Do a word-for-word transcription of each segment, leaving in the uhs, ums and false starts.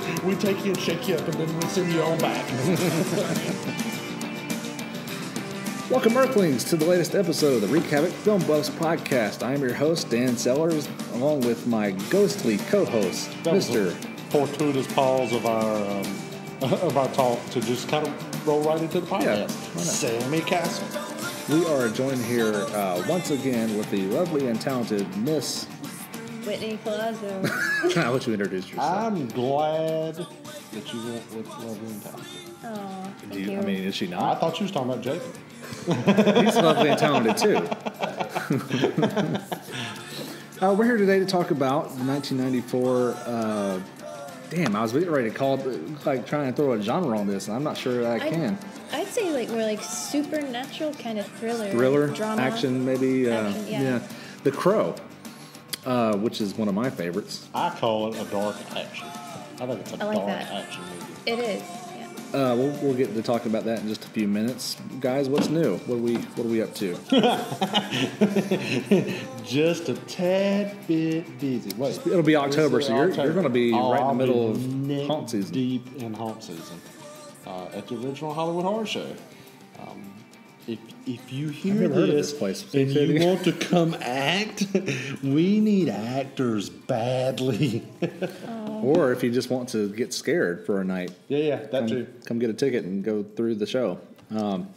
we take you and shake you up, and then we send you on back. Welcome, Earthlings, to the latest episode of the Wreak, Havoc Film Buffs podcast. I am your host, Dan Sellers, along with my ghostly co-host, That was Mister a fortuitous pause of our um, of our talk to just kind of roll right into the podcast. Yeah, why not? Sammie Castle. We are joined here uh, once again with the lovely and talented Miss Whitney Collazo. I'll let you introduce yourself. I'm glad that you went with lovely and talented. Oh, thank Do you, you. I mean, is she I not? thought you was talking about Jacob. He's lovely and talented, too. uh, we're here today to talk about the nineteen ninety-four... Uh, damn, I was ready to call it, like, trying to throw a genre on this, and I'm not sure that I I'd, can. I'd say like more like supernatural kind of thriller. Thriller, drama. action, maybe. Uh, Action, yeah. The Crow, uh, which is one of my favorites. I call it a dark action. I think it's a I like dark that. action movie. It is, yeah. Uh, we'll, we'll get to talking about that in just a few minutes, guys. What's new? What are we What are we up to? Just a tad bit busy. Wait, It'll be October, This is so you're October. you're going to be Oh, right in I'll the middle be of neck haunt season. Deep in haunt season uh, at the original Hollywood Horror Show. Um, if if you hear never heard of this, this place. and Say it you again. want to come act, we need actors badly. Or if you just want to get scared for a night, yeah, yeah, that come, too. come get a ticket and go through the show. Um,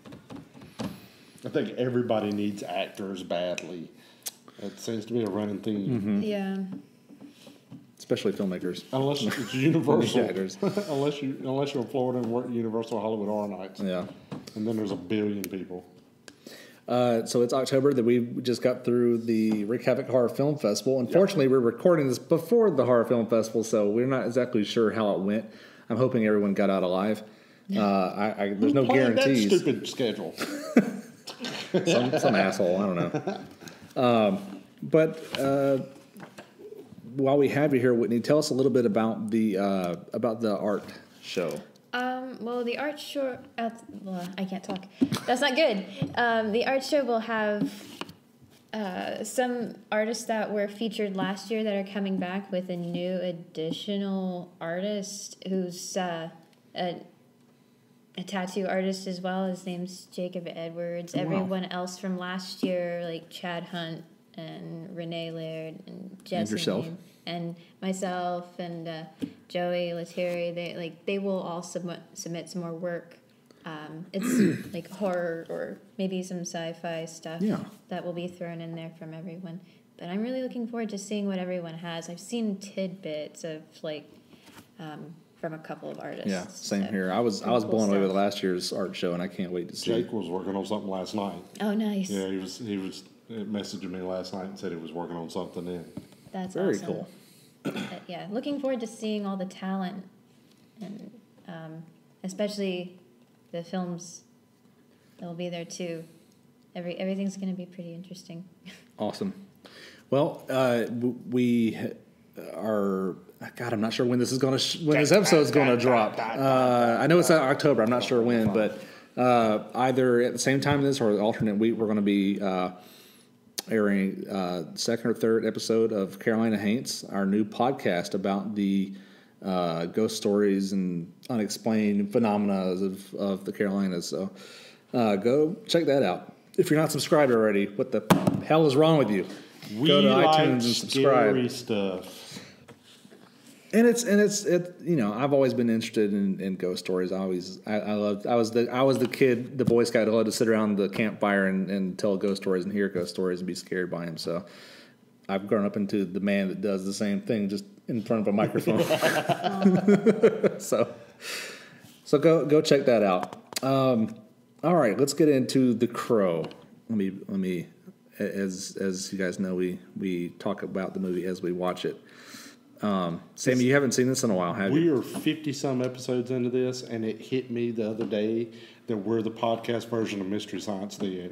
I think everybody needs actors badly. That seems to be a running theme. Yeah. especially filmmakers. Unless it's Universal. Actors. unless you unless you're in Florida and work at Universal Hollywood Horror Nights. Yeah. And then there's a billion people. Uh, so it's October that we just got through the Wreak, Havoc Horror Film Festival. Unfortunately, we're recording this before the Horror Film Festival, so we're not exactly sure how it went. I'm hoping everyone got out alive. Uh, I, I, there's no Who planned guarantees. That stupid schedule. some, some asshole, I don't know. Um, but uh, while we have you here, Whitney, tell us a little bit about the uh, about the art show. Um, well, the art show, uh, well, I can't talk. That's not good. Um, the art show will have uh, some artists that were featured last year that are coming back with a new additional artist who's uh, a, a tattoo artist as well. His name's Jacob Edwards. Wow. Everyone else from last year, like Chad Hunt and Renee Laird and Jesse yourself. Name, and myself and uh, Joey Lettieri, they like they will all submit submit some more work. Um, it's like horror or maybe some sci-fi stuff Yeah. that will be thrown in there from everyone. But I'm really looking forward to seeing what everyone has. I've seen tidbits of like um, from a couple of artists. Yeah, same so here. I was I was cool blown away stuff. with last year's art show, and I can't wait to see. Jake was working on something last night. Oh, nice. Yeah, he was he was messaging me last night and said he was working on something then. That's Very awesome. cool. But yeah, looking forward to seeing all the talent, and um, especially the films that will be there too. Every everything's going to be pretty interesting. Awesome. Well, uh, w- we are. God, I'm not sure when this is going to sh- when this episode is going to drop. Uh, I know it's October. I'm not sure when, but uh, either at the same time as this or alternate week, we're going to be uh, airing uh, second or third episode of Carolina Haints, our new podcast about the uh, ghost stories and unexplained phenomena of, of the Carolinas. So uh, go check that out. If you're not subscribed already, what the hell is wrong with you? We Go to like iTunes and subscribe. scary stuff. And it's and it's it you know I've always been interested in, in ghost stories. I always I, I loved I was the I was the kid the Boy Scout who loved to sit around the campfire and, and tell ghost stories and hear ghost stories and be scared by them. So I've grown up into the man that does the same thing just in front of a microphone. so so go go check that out. Um, all right, let's get into The Crow. Let me let me as as you guys know we we talk about the movie as we watch it. Um, Sammie, you haven't seen this in a while, have We you? are fifty-some episodes into this, and it hit me the other day that we're the podcast version of Mystery Science Theater.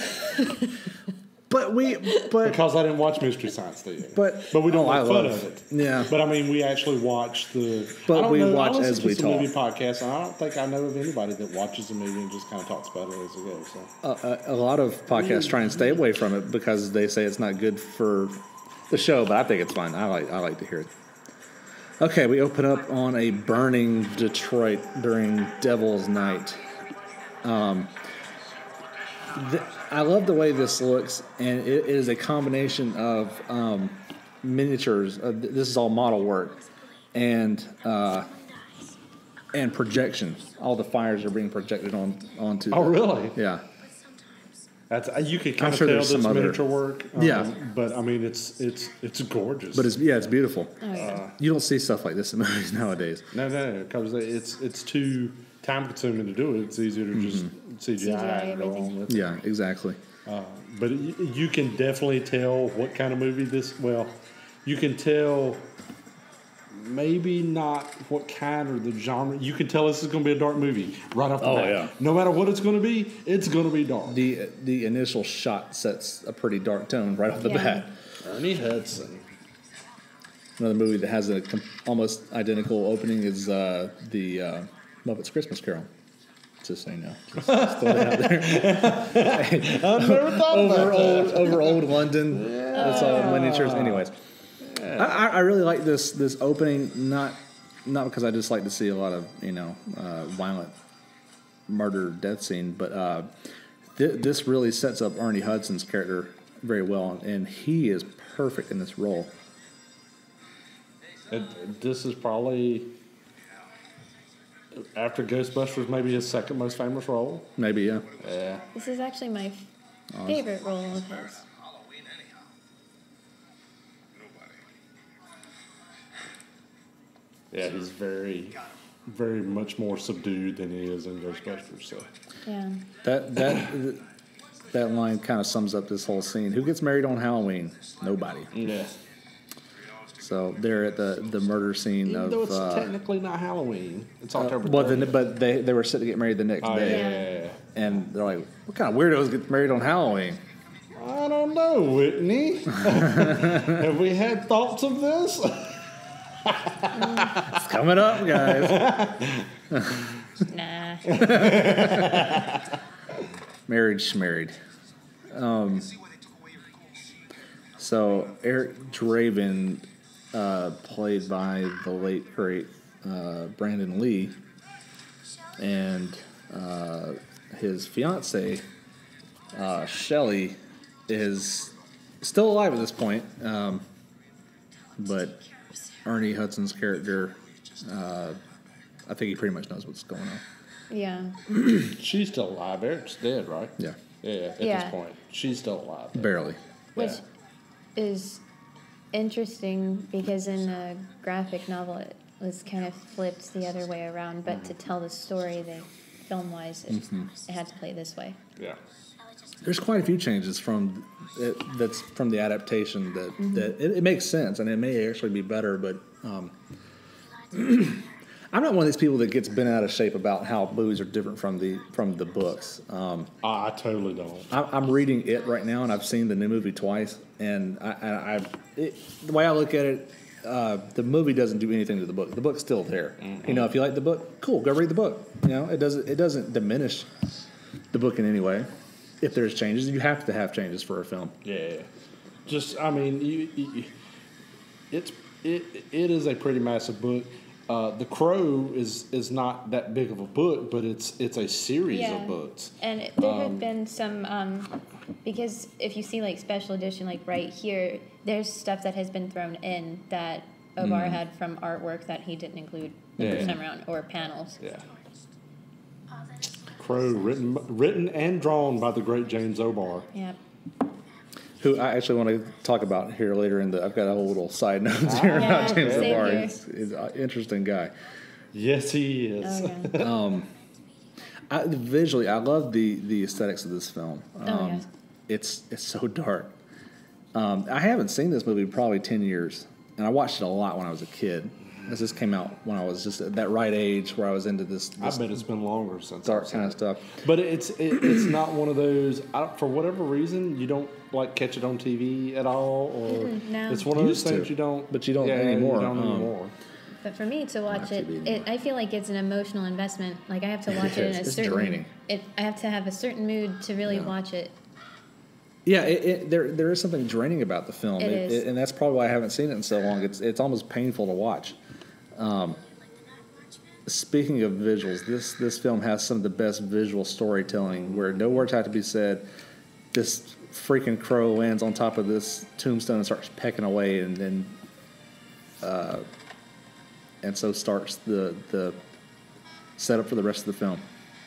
But we, but Because I didn't watch Mystery Science Theater. But- but we don't oh, I make fun love- of it. yeah. But, I mean, we actually watch the... But I don't we know, watch I listen as to we some talk. movie podcasts, and I don't think I know of anybody that watches a movie and just kind of talks about it as it goes. So. a, a, a lot of podcasts try and stay away from it because they say it's not good for the show. But I think it's fun. I like I like to hear it. Okay, we open up on a burning Detroit during Devil's Night. Um, th- I love the way this looks, and it, it is a combination of um, miniatures. Uh, th- this is all model work, and uh, and projection. All the fires are being projected on onto. Oh, the, really? Yeah. That's you could kind I'm of sure tell there's this some other- miniature work. Um, Yeah. but I mean, it's it's it's gorgeous. But it's yeah, it's beautiful. Oh, yeah. Uh, You don't see stuff like this in movies nowadays. no, no, because it's it's too time consuming to do it. It's easier to just C G I, C G I and go everything. on with it. Yeah, exactly. Uh, but it, you can definitely tell what kind of movie this. Well, you can tell. Maybe not what kind or the genre. You can tell this is going to be a dark movie right off the Oh, bat. yeah. No matter what it's going to be, it's going to be dark. The the initial shot sets a pretty dark tone right off the Yeah. bat. Ernie Hudson. Another movie that has a com- almost identical opening is uh, the uh, Muppets Christmas Carol. Just so you know, just, just throw it out there. I've never thought over about old that. over old London. It's all miniatures. Anyways, I, I I really like this this opening. Not not because I just like to see a lot of you know uh, violent murder death scene, but uh, th- this really sets up Ernie Hudson's character very well, and he is perfect in this role. It, this is probably after Ghostbusters, maybe his second most famous role. Maybe yeah. Yeah. This is actually my f- favorite role of his. Yeah, he's very, very much more subdued than he is in Ghostbusters. So. Yeah. That that that line kind of sums up this whole scene. Who gets married on Halloween? Nobody. Yeah. So they're at the, the murder scene Even of. though it's uh, technically not Halloween, it's uh, October. well, then, thirtieth. but they they were set to get married the next Oh, yeah, day, yeah, yeah, yeah. and they're like, "What kind of weirdos get married on Halloween?" I don't know, Whitney. Have we had thoughts of this? It's coming up, guys. Nah. Marriage, married. Um, so Eric Draven, uh, played by the late great uh, Brandon Lee, and uh, his fiance uh, Shelley is still alive at this point, um, but Ernie Hudson's character, uh, I think he pretty much knows what's going on. Yeah. She's still alive. Eric's dead, right? Yeah, Yeah, at Yeah. this point. She's still alive. barely. Which Yeah. is interesting because in the graphic novel it was kind of flipped the other way around, but to tell the story, they film wise, it, it had to play this way. Yeah. There's quite a few changes from it, that's from the adaptation that, that it, it makes sense and it may actually be better, but um, I'm not one of these people that gets bent out of shape about how movies are different from the from the books. Um, I totally don't. I, I'm reading it right now, and I've seen the new movie twice, and I, I, I it, the way I look at it, uh, the movie doesn't do anything to the book. The book's still there. Mm-hmm. You know, if you like the book, cool, go read the book. You know, it doesn't it doesn't diminish the book in any way. If there's changes, you have to have changes for a film. Yeah. Just, I mean, you, you, it's it it is a pretty massive book. Uh, the Crow is is not that big of a book, but it's it's a series Yeah. of books. And it, there Um, have been some, um, because if you see like special edition, like right here, there's stuff that has been thrown in that Obar had from artwork that he didn't include the Yeah. first time around, or panels. Yeah. Crow, written written and drawn by the great James Obar. Yeah. Who I actually want to talk about here later in the. I've got a whole little side note here Yeah, about James same O'Barr. here. He's, he's an interesting guy. Yes, he is. Oh, yeah. I, visually, I love the the aesthetics of this film. Um, Oh, yeah. It's it's so dark. Um, I haven't seen this movie in probably ten years, and I watched it a lot when I was a kid. This just came out when I was just at that right age where I was into this, I this bet it's been longer since dark I've seen kind of it. stuff. But it's it, it's not one of those. I don't, for whatever reason, you don't like catch it on T V at all, or Mm-mm, no. it's one of those Used to, things you don't. but you don't yeah, anymore. You don't Um, anymore. But for me to watch it, T V. it, I feel like it's an emotional investment. Like I have to watch it in a It's certain. draining. It, I have to have a certain mood to really Yeah. watch it. Yeah, it, it, there there is something draining about the film, It is. and that's probably why I haven't seen it in so long. It's it's almost painful to watch. Um, speaking of visuals, this this film has some of the best visual storytelling where no words have to be said. This freaking crow lands on top of this tombstone and starts pecking away, and then uh, and so starts the the setup for the rest of the film.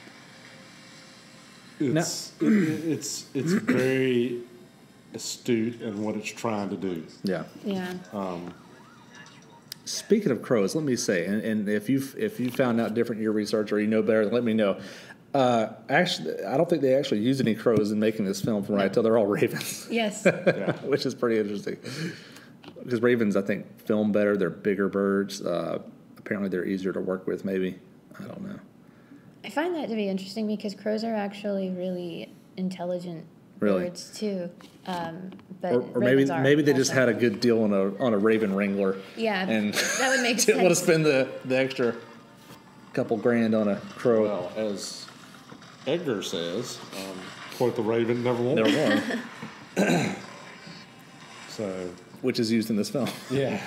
It's now, it, it's it's very astute in what it's trying to do. Yeah. Yeah. Um, Speaking of crows, let me say, and, and if you if you found out different in your research or you know better, let me know. Uh, actually, I don't think they actually used any crows in making this film, from what I tell. They're all ravens. Yes. Yeah. Which is pretty interesting. Because ravens, I think, film better. They're bigger birds. Uh, apparently, they're easier to work with. Maybe, I don't know. I find that to be interesting because crows are actually really intelligent Really? birds too. Um, but Or, or maybe ravens are maybe they just also. had a good deal on a on a raven wrangler. Yeah, and that would make didn't want to sense. spend the, the extra couple grand on a crow. well, as Edgar says, um, quote the raven, never won. Never won. So, Which is used in this film. yeah.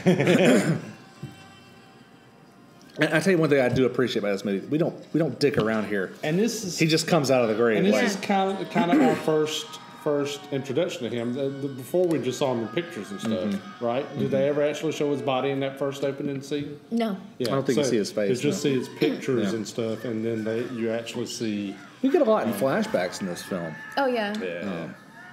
And I tell you one thing I do appreciate about this movie: we don't we don't dick around here. And this is He just comes out of the grave. and this like, is kind of kind of our first first introduction to him. The, the, before we just saw him in pictures and stuff, Mm-hmm. right? Did they ever actually show his body in that first opening scene? No. Yeah, I don't think you see his face, You just no. see his pictures Yeah. and stuff, and then they you actually see. you get a lot in flashbacks in this film. Oh yeah. Yeah.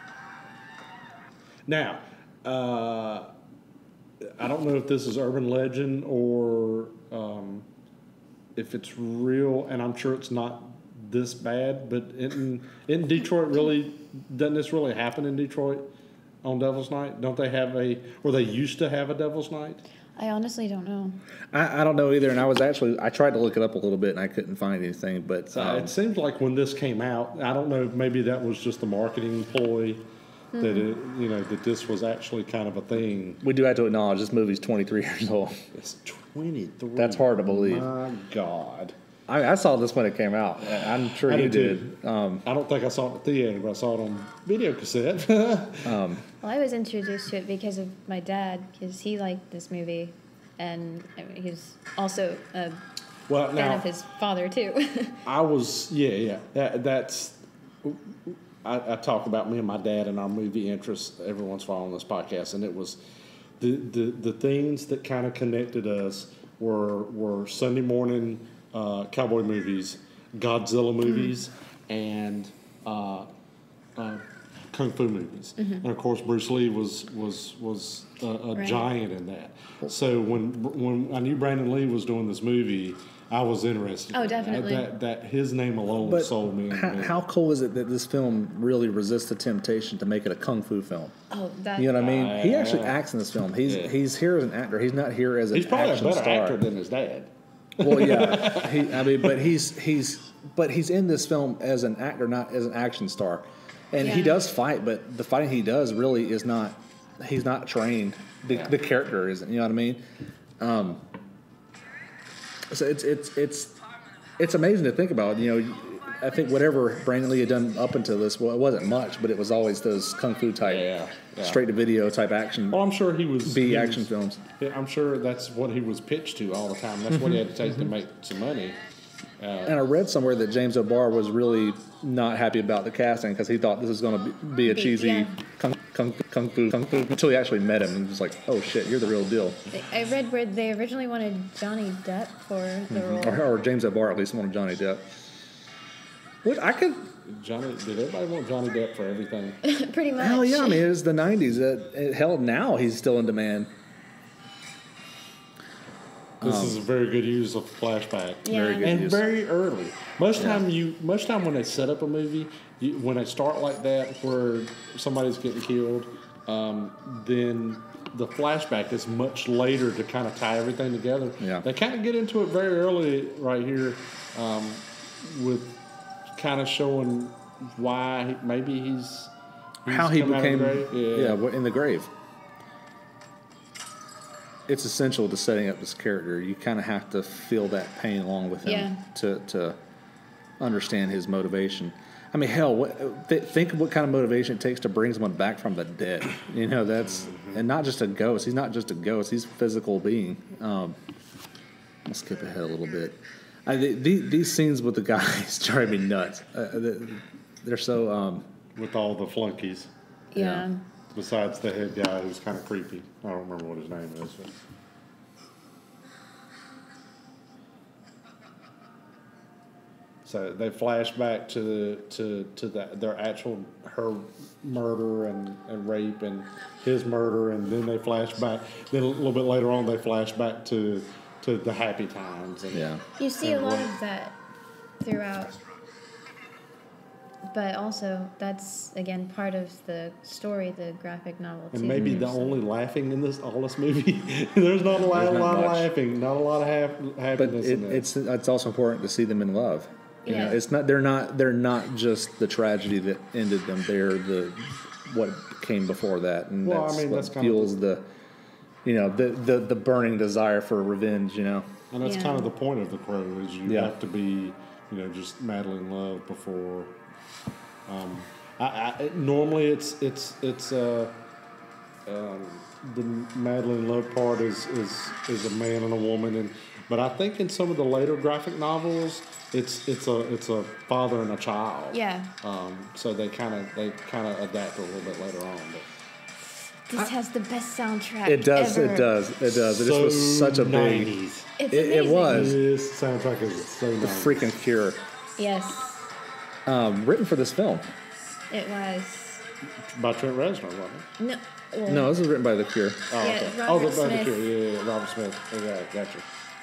Now, uh, I don't know if this is urban legend or um, if it's real, and I'm sure it's not this bad. But in in Detroit, really doesn't this really happen in Detroit on Devil's Night? Don't they have a or they used to have a Devil's Night? I honestly don't know. I, I don't know either, and I was actually I tried to look it up a little bit and I couldn't find anything. But So um, it seems like when this came out, I don't know, maybe that was just a marketing ploy. That it, you know, that this was actually kind of a thing. we do have to acknowledge this movie's twenty-three years old. It's twenty-three. That's hard to believe. My God. I, I saw this when it came out. I'm sure I you did did. Um, I don't think I saw it in the theater, but I saw it on video cassette. Well, I was introduced to it because of my dad, because he liked this movie, and I mean, he's also a well, fan now, of his father too. I was, yeah, yeah. That, that's, I, I talk about me and my dad and our movie interests every once in a while on this podcast, and it was the, the, the things that kind of connected us were, were Sunday morning uh, cowboy movies, Godzilla movies, and uh, uh, kung fu movies. And of course, Bruce Lee was was was a, a Right. giant in that. So when when I knew Brandon Lee was doing this movie, I was interested. Oh, in that. definitely. That, that his name alone but sold me. how, into it. how cool is it that this film really resists the temptation to make it a kung fu film? Oh, that. You know what I mean? He actually Uh, acts in this film. He's yeah. he's here as an actor. He's not here as an He's probably a action better star. actor than his dad. Well, yeah. He, I mean, but he's he's but he's in this film as an actor, not as an action star. And he Yeah. does fight, but the fighting he does really is not. He's not trained. The, Yeah. the character isn't. You know what I mean? Um, so it's it's it's it's amazing to think about. You know, I think whatever Brandon Lee had done up until this, well, it wasn't much, but it was always those kung fu type, Yeah, yeah. straight to video type action, Well, I'm sure he was B he action was- films. Yeah, I'm sure that's what he was pitched to all the time. That's what he had to take to make some money. Uh, And I read somewhere that James O'Barr was really not happy about the casting because he thought this was going to be, be a Be- cheesy yeah. kung, kung, kung fu kung fu until he actually met him and he was like, oh shit, you're the real deal. I read where they originally wanted Johnny Depp for the role. Or, or James O'Barr at least wanted Johnny Depp. Which I could, Johnny, did everybody want Johnny Depp for everything? Pretty much. hell yeah, I mean, it's the nineties. Uh, hell, now he's still in demand. This is a very good use of flashback. Yeah. Very good and use. very early. Most time you, most time when they set up a movie, you, when they start like that, where somebody's getting killed, um, then the flashback is much later to kind of tie everything together. Yeah. They kind of get into it very early right here, um, with kind of showing why he, maybe he's, he's How he come out of the became, grave. yeah, what- in the grave. It's essential to setting up this character. You kind of have to feel that pain along with him Yeah. to to understand his motivation. I mean, hell, what, th- think of what kind of motivation it takes to bring someone back from the dead. You know, that's and not just a ghost. He's not just a ghost. He's a physical being. Um, I'll skip ahead a little bit. I, the, the, these scenes with the guys drive me nuts. Uh, they're so um, with all the flunkies. Yeah. Yeah. Besides the head guy who's kind of creepy. I don't remember what his name is. But. So they flash back to the to to the, their actual her murder and, and rape and his murder, and then they flash back. Then a little bit later on, they flash back to to the happy times. And, Yeah. You see a and lot what- of that throughout. But also, that's, again, part of the story, the graphic novel, too. And maybe the So- only laughing in this all this movie. There's not a lot, There's a not lot of much. laughing, not a lot of hap- But happiness it, in this. it's it's also important to see them in love. You know, Yeah. it's not they're not they're not just the tragedy that ended them. They're the what came before that, and Well, I that's mean, what that's kind of fuels the, you know, the, the the burning desire for revenge. You know, And that's Yeah. kind of the point of The Crow is you Yeah. have to be, you know, just madly in love before. Um, I, I, normally, it's it's it's uh, um, the madly in love part is, is is a man and a woman, and but I think in some of the later graphic novels, it's it's a it's a father and a child. Yeah. Um, so they kind of they kind of adapt a little bit later on, but. This has the best soundtrack it does, ever. it does, it does. It just So was such a big. nineties. It's It, it amazing. was This soundtrack is so the nice. freaking Cure, Yes, um, written for this film. it was. By Trent Reznor, wasn't it? No. Well, No, this was written by the Cure. Oh, Yeah, okay. Robert oh, the, Smith. The Cure. Yeah, yeah, yeah, Robert Smith. Yeah, gotcha.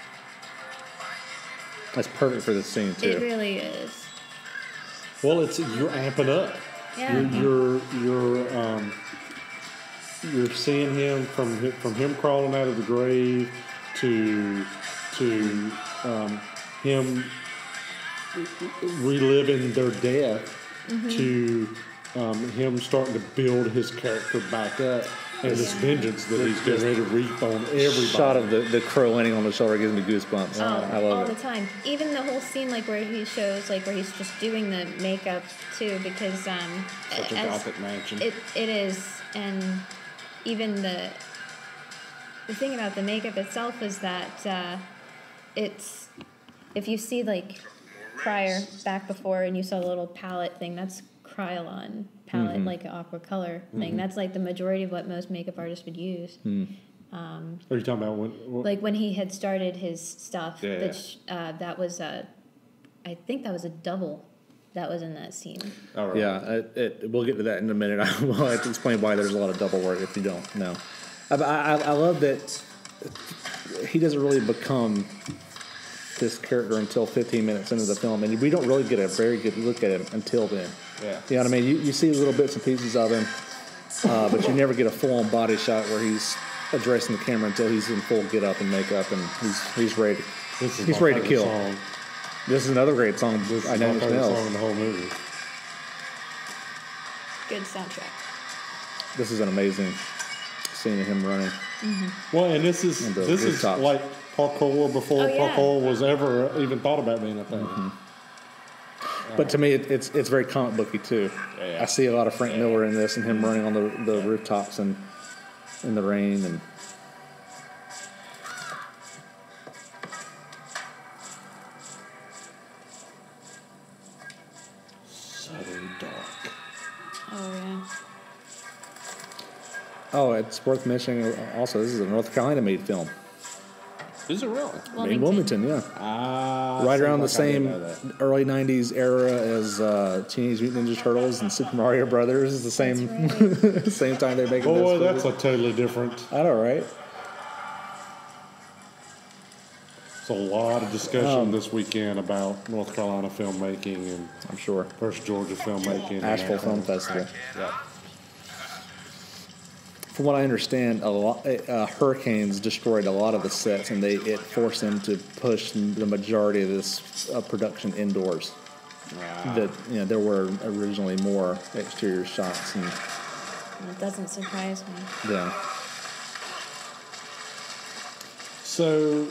That's perfect for this scene It too. really is. Well, it's you're amping up. Yeah. You're you're you're um you're seeing him from hi- from him crawling out of the grave to to um, him reliving their death Mm-hmm. to um, him starting to build his character back up and this Yeah. vengeance that he's getting ready to reap on everybody. Shot of the, the crow landing on the shoulder gives me goosebumps. Oh, I love all it. the time. Even the whole scene, like where he shows, like where he's just doing the makeup too, because um, Such a as gothic mansion. it it is, and even the the thing about the makeup itself is that uh, it's if you see like prior back before and you saw the little palette thing, that's Krylon palette, Mm-hmm. like an aqua color thing. That's like the majority of what most makeup artists would use. Hmm. Um, Are you talking about when? when like when he had started his stuff, Yeah, which uh, that was a, I think that was a double that was in that scene. all right. Yeah, it, it, we'll get to that in a minute. I will have to explain why there's a lot of double work if you don't know. I, I, I love that he doesn't really become this character until fifteen minutes into the film, and we don't really get a very good look at him until then. Yeah. You know what I mean? You, you see little bits and pieces of him, uh, but you never get a full-on body shot where he's addressing the camera until he's in full get-up and makeup, and he's he's ready. This is He's my ready to favorite kill. Song. This is another great song. This is I my know anything favorite else. song in the whole movie. Good soundtrack. This is an amazing scene of him running. Well, and this is And the this is rooftops. like parkour before Oh, yeah. parkour was ever even thought about being a thing. Mm-hmm. But to me, it, it's it's very comic booky too. Yeah. I see a lot of Frank Miller in this, and him running on the the rooftops and in the rain, and So dark. Oh yeah. oh, it's worth mentioning. Also, this is a North Carolina made film. Is it really? Made in Wilmington, yeah. Ah, Right seems around the like I did same know that. early nineties era as uh, Teenage Mutant Ninja Turtles and Super Mario Brothers. The same That's same time they're making Boy, those that's movies. a totally different. I know, right? It's a lot of discussion Um, this weekend about North Carolina filmmaking and I'm sure. first Georgia filmmaking. and Asheville that Film kind of- Festival. Yeah. From what I understand, a lot uh, hurricanes destroyed a lot of the sets, and they it forced them to push the majority of this uh, production indoors. Ah. That you know there were originally more exterior shots, and It doesn't surprise me. yeah, So,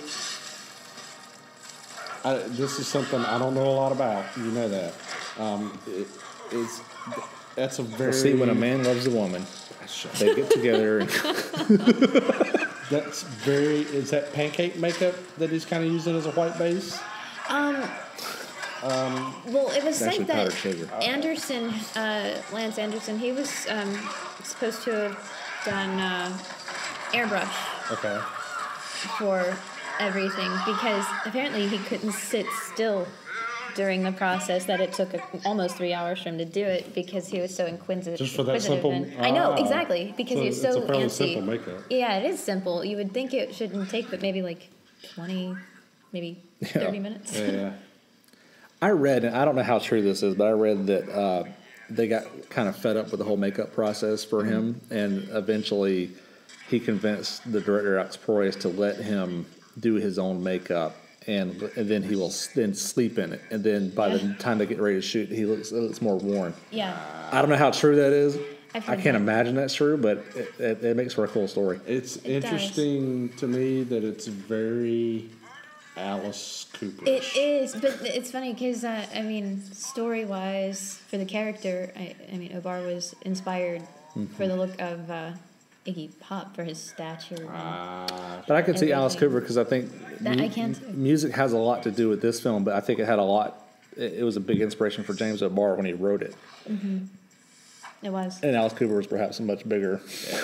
I, this is something I don't know a lot about. You know that. Um, it, it's that's a very we'll see when a man loves a woman, they get together. And the that's very. Is that pancake makeup that he's kind of using as a white base? Um. Um, well, it was said that sugar. Anderson, uh, Lance Anderson, he was um, supposed to have done uh, airbrush. Okay. For everything, because apparently he couldn't sit still during the process, that it took a, almost three hours for him to do it because he was so inquisitive. Just for that simple. And, I know, ah, exactly, because so he was so it's a fairly antsy. simple makeup. Yeah, it is simple. You would think it shouldn't take but maybe like twenty, maybe thirty Yeah. minutes. Yeah. I read, and I don't know how true this is, but I read that uh, they got kind of fed up with the whole makeup process for him, and eventually he convinced the director Alex Proyas to let him do his own makeup, and and then he will s- then sleep in it, and then by Yeah. the time they get ready to shoot, he looks it looks more worn. Yeah. I don't know how true that is. I've I heard can't that. imagine that's true, but it, it, it makes for a cool story. It's It interesting to me that it's very Alice Cooper. It is, but it's funny because, uh, I mean, story-wise, for the character, I, I mean, Obar was inspired for the look of uh, Iggy Pop for his stature. and- Ah, But I could see Alice Everything. Cooper because I think That I can too. music has a lot to do with this film, but I think it had a lot. It, it was a big inspiration for James O'Barr when he wrote it, It was. and Alice Cooper was perhaps a much bigger.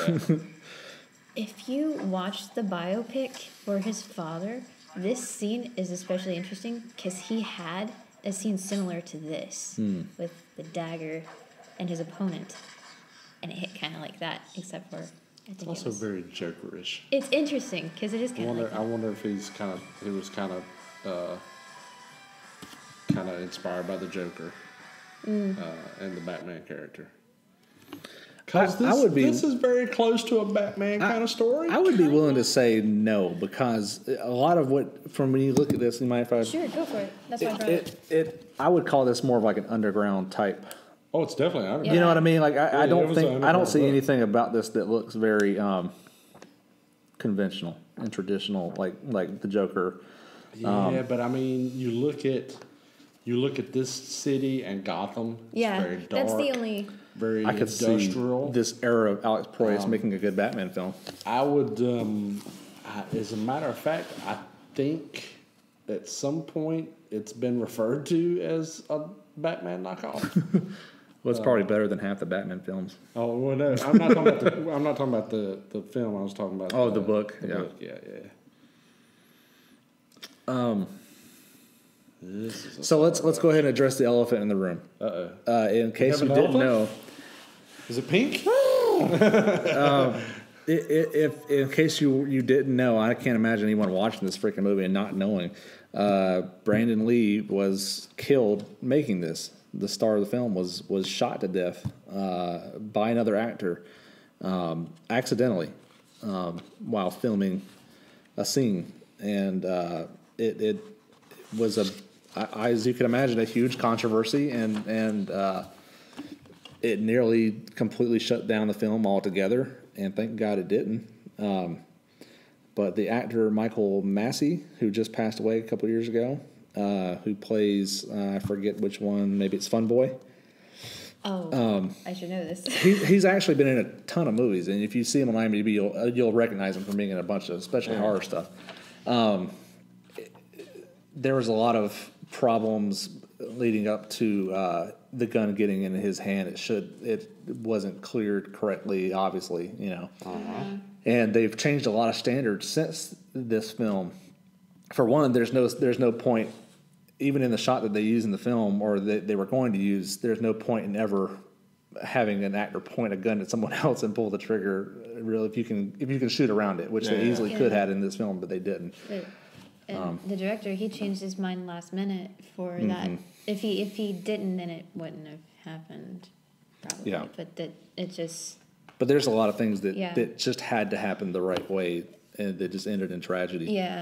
If you watch the biopic for his father, this scene is especially interesting because he had a scene similar to this Hmm. with the dagger and his opponent, and it hit kind of like that, except for I it's think it also was. very Jokerish. It's interesting because it is I kind of wonder. like I that. wonder if he's kind of. He was kind of. Uh, kind of inspired by the Joker. Mm. Uh, and the Batman character. Because I- this, I would be- this is very close to a Batman kind of story. I would be willing to say no because a lot of what from when you look at this, you might find Sure, go for it. That's why I it, brought it. it, it. I would call this more of like an underground type. oh, it's definitely. I Yeah. You know what I mean? Like I, Yeah, I it don't was think an I don't underground see book. anything about this that looks very um, conventional and traditional, like like the Joker. Yeah, but I mean, you look at you look at this city and Gotham. Yeah, it's very dark, that's the only. very I could industrial. see this era of Alex Proyas Um, making a good Batman film. I would, um, I, as a matter of fact, I think at some point it's been referred to as a Batman knockoff. Well, it's probably better than half the Batman films. oh well, no, I'm not talking about the. I'm not talking about the, the film. I was talking about. Oh, the book, The yeah. book. Yeah, yeah. Um, This is a so let's let's go ahead and address the elephant in the room. Uh-oh. Uh, in case have you an didn't know, elephant? Is it pink? i- i- if in case you you didn't know, I can't imagine anyone watching this freaking movie and not knowing. Uh, Brandon Lee was killed making this. The star of the film was was shot to death uh, by another actor um, accidentally um, while filming a scene, and uh, it it was a I, as you can imagine a huge controversy, and and uh, it nearly completely shut down the film altogether, and thank God it didn't. Um, but the actor Michael Massey, who just passed away a couple of years ago, uh, who plays, uh, I forget which one, maybe it's Fun Boy. Oh, Um, I should know this. He, he's actually been in a ton of movies, and if you see him on IMDb, you'll, uh, you'll recognize him from being in a bunch of, especially horror stuff. Um, there was a lot of problems leading up to uh, the gun getting in his hand. It should it wasn't cleared correctly, obviously, you know. And they've changed a lot of standards since this film. For one, there's no there's no point, even in the shot that they use in the film, or that they were going to use. There's no point in ever having an actor point a gun at someone else and pull the trigger. Really, if you can if you can shoot around it, which Yeah, they yeah. easily Yeah. could have in this film, but they didn't. But, and Um, the director, he changed his mind last minute for Mm-hmm. that. If he if he didn't, then it wouldn't have happened, probably. Yeah. But that it just But there's a lot of things that, Yeah. that just had to happen the right way, and that just ended in tragedy. yeah.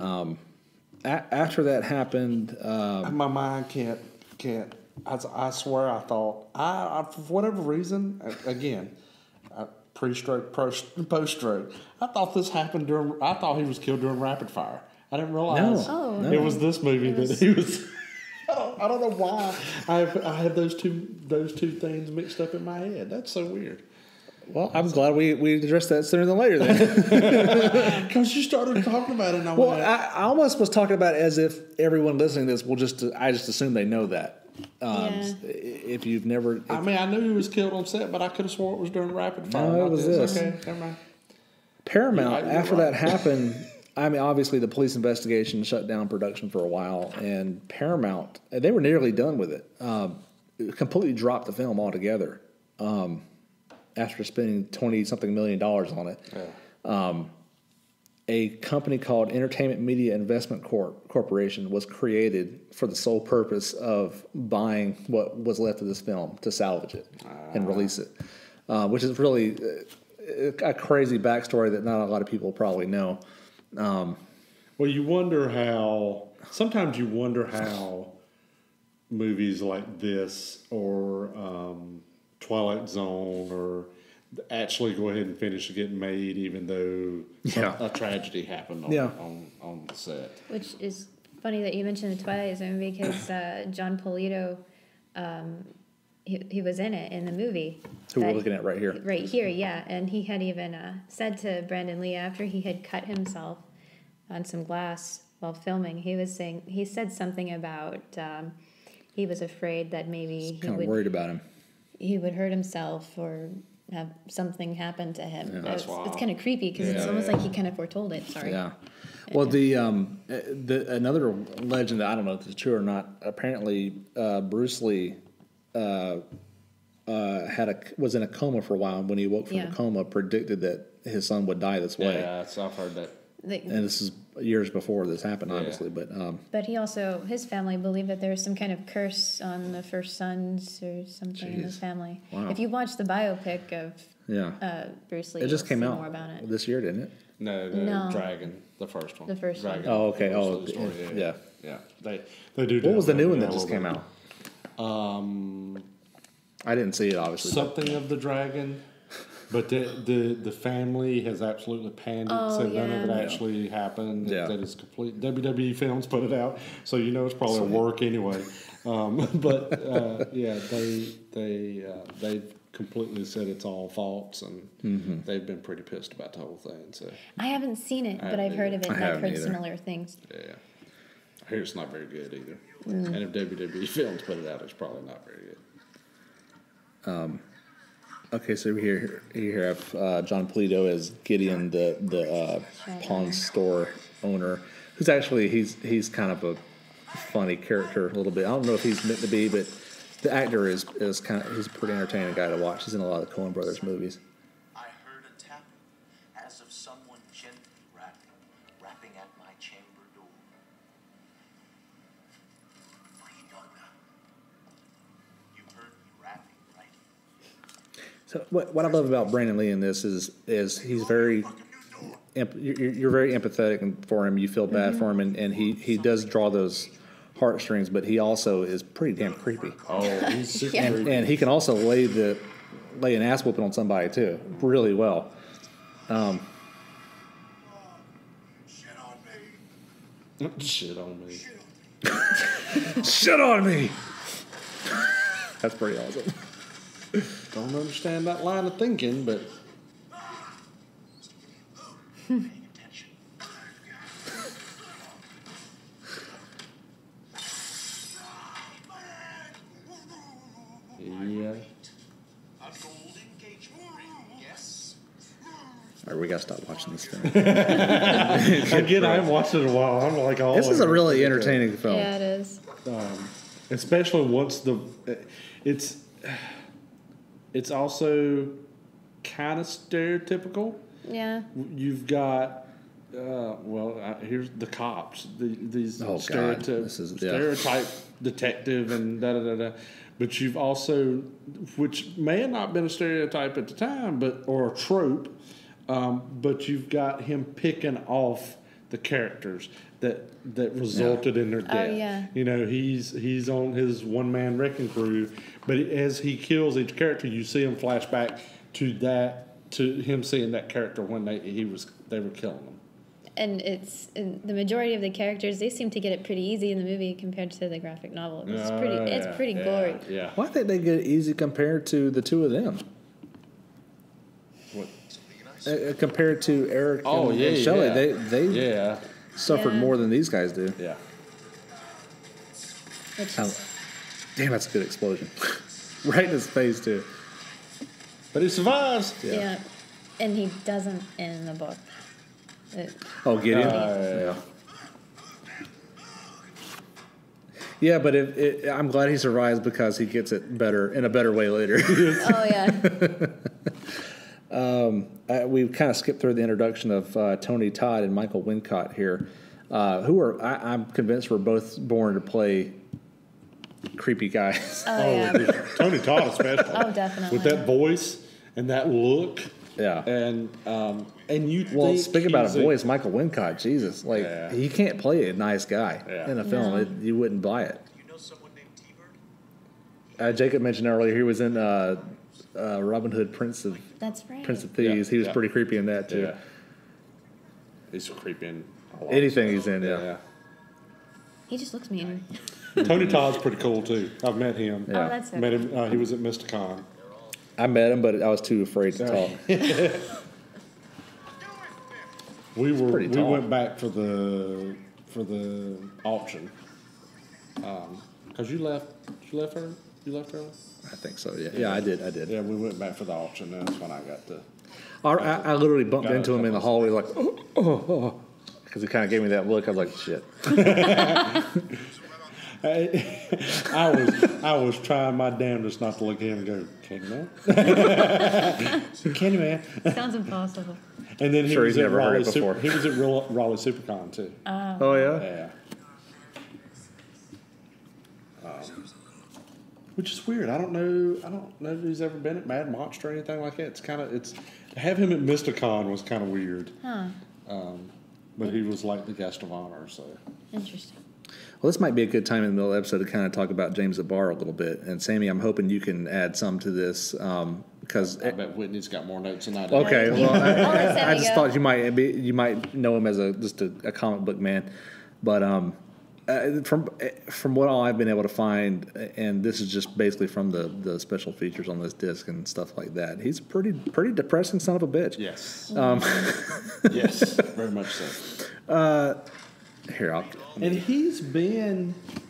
A- after that happened, um, My mind can't can't. I, I swear, I thought I, I for whatever reason a- again, uh, pre-stroke, post-stroke. I thought this happened during. I thought he was killed during rapid fire. I didn't realize. Oh. no. It was this movie It that was- he was. I don't, I don't know why I have, I have those two those two things mixed up in my head. That's so weird. Well, I'm glad we, we addressed that sooner than later then. Because you started talking about it. And I Well, went, I, I almost was talking about it as if everyone listening to this will just, I just assume they know that. Um, Yeah. If you've never. If, I mean, I knew he was killed on set, but I could have swore it was during Rapid Fire. No, it not was this. Okay, never mind. Paramount, You're right, after you're that right. happened, I mean, obviously the police investigation shut down production for a while, and Paramount, they were nearly done with it. Um, completely dropped the film altogether um, after spending twenty something million dollars on it. Yeah. Um, a company called Entertainment Media Investment Corp Corporation was created for the sole purpose of buying what was left of this film to salvage it and release it, uh, which is really a crazy backstory that not a lot of people probably know. Um, Well, you wonder how. Sometimes you wonder how movies like this or um, Twilight Zone or actually go ahead and finish getting made, even though Yeah. a, a tragedy happened on, Yeah. on, on the set. Which is funny that you mentioned the Twilight Zone because uh, John Polito, um, he, he was in it in the movie. who we're That- looking at right here. Right here, yeah. And he had even uh, said to Brandon Lee after he had cut himself on some glass while filming, he was saying, he said something about um, he was afraid that maybe he Kind of would, worried about him. he would hurt himself or have something happen to him. Yeah. That's it's, wild. it's kind of creepy because it's Yeah, almost yeah. like he kind of foretold it. Sorry. Yeah. Well, the um, uh, the another legend that I don't know if it's true or not. Apparently, uh, Bruce Lee uh, uh, had a was in a coma for a while, and when he woke from Yeah. the coma, predicted that his son would die this way. Yeah, so I've heard that. Like, And this is years before this happened, Yeah. obviously. But um, but he also, his family believed that there was some kind of curse on the first sons or something in his Jeez. family. Wow. If you watch the biopic of yeah, uh, Bruce Lee, it just you'll came see out more about it. this year, didn't it? No, the No. Dragon, the first one. The first one. Dragon. Oh, okay. Bruce Oh, Lee story, yeah. yeah. Yeah. They, they do. What was the delve new into one that a just little came bit. out? Um, I didn't see it, obviously. but- something of the dragon, but the the, the family has absolutely panned it, Oh, so none of it yeah. actually happened. Yeah. That is complete. W W E Films put it out, so you know it's probably a work anyway. Um, but uh, yeah, they they uh, they've completely said it's all false, and Mm-hmm. they've been pretty pissed about the whole thing. So I haven't seen it, I but I've haven't heard of it I and I've haven't heard either. similar things. yeah, I hear it's not very good either. Mm. And if W W E Films put it out, it's probably not very good. Okay, so here, here have uh, John Polito as Gideon, the the uh, pawn store owner, who's actually he's he's kind of a funny character a little bit. I don't know if he's meant to be, but the actor is is kind of he's a pretty entertaining guy to watch. He's in a lot of the Coen Brothers movies. I heard a tapping, as of someone gently rapping, rapping at my chamber door. What are you doing now? You heard me rapping, right? So what what I love about Brandon Lee in this is is he's very emp- you're, you're very empathetic for him. You feel bad for him, and, and he he does draw those heartstrings, but he also is pretty damn creepy. Oh, he's super Yeah. creepy. And he can also lay the lay an ass whooping on somebody too, really well. Um, Shit on me. Shit on me. Shit on me. That's pretty awesome. Don't understand that line of thinking, but Paying attention. yeah. A gold engagement ring, yes? All right, we gotta stop watching this film. Again, I haven't watched it in a while. I'm like all This is a over really it. entertaining film. Yeah, it is. Um, especially once the it's it's also kind of stereotypical. Yeah. You've got uh, well, uh, here's the cops. The, these Oh, God. stereotype, This is- yeah. stereotype detective and da da da da. But you've also, which may have not been a stereotype at the time, but or a trope. Um, but you've got him picking off the characters that that resulted in their death. yeah. You know, he's he's on his one man wrecking crew, but as he kills each character, you see him flash back to that to him seeing that character when they he was they were killing them. And it's and the majority of the characters, they seem to get it pretty easy in the movie compared to the graphic novel. It's Uh, pretty it's yeah, pretty yeah, gory. Yeah. Well, I think they get easy compared to the two of them. uh, compared to Eric Oh, and, yeah, and Shelley, yeah. they they Yeah. suffered Yeah. more than these guys do. Yeah. Which Oh, is, damn, that's a good explosion. Right in his face, too. But he survives. Yeah. yeah. And he doesn't in the book. It, Oh, Gideon? Uh, yeah. Yeah, but if, it, I'm glad he survives because he gets it better in a better way later. oh, yeah. um, uh, we kind of skipped through the introduction of uh, Tony Todd and Michael Wincott here, uh, who are, I, I'm convinced, were both born to play creepy guys. Oh, Oh, yeah. Tony Todd especially. Oh, definitely. With that voice and that look. Yeah. And um, and you Well, think speaking about a he's voice, Michael Wincott, Jesus, like Yeah. he can't play a nice guy Yeah. in a film. No. It, you wouldn't buy it. You know someone named T-Bird? Uh, Jacob mentioned earlier he was in uh, uh, Robin Hood, Prince of That's right. Prince of Thieves. Yeah, He was yeah. pretty creepy in that too. Yeah. He's creeping. a lot. Anything he's in, yeah. Yeah. He just looks mean. Tony Todd's pretty cool too. I've met him. Yeah. Oh, that's so Met cool. him. Uh, he was at Mysticon. I met him, but I was too afraid to talk. We were. pretty We tall. went back for the for the auction. Um, cause you left. You left early. You left early. I think so. Yeah, yeah, I did. I did. Yeah, we went back for the auction. And that's when I got to. I, I, I literally bumped Got a into him in the hallway, like, oh, oh, oh, because he kind of gave me that look. I was like, shit. I, I was I was trying my damnedest not to look at him and go, Candyman, Candyman. Sounds impossible. And then he Sure, was he's at never heard Raleigh it before. Super, he was at Real- Raleigh SuperCon too. Oh yeah. Yeah. Um, which is weird. I don't know. I don't know if he's ever been at Mad Monster or anything like that. It's kind of it's to have him at Mysticon was kind of weird. Huh. Um, but he was like the guest of honor. So Interesting. Well, this might be a good time in the middle of the episode to kind of talk about James Zabar a little bit. And Sammie, I'm hoping you can add some to this um, because. I bet Whitney's got more notes than I do. Okay, well, I'll let I, I Sammie just go. thought you might be, you might know him as a just a, a comic book man, but um, uh, from from what all I've been able to find, and this is just basically from the, the special features on this disc and stuff like that. He's a pretty pretty depressing son of a bitch. Yes. Um, Yes. Very much so. uh, here, I'll. And he's been.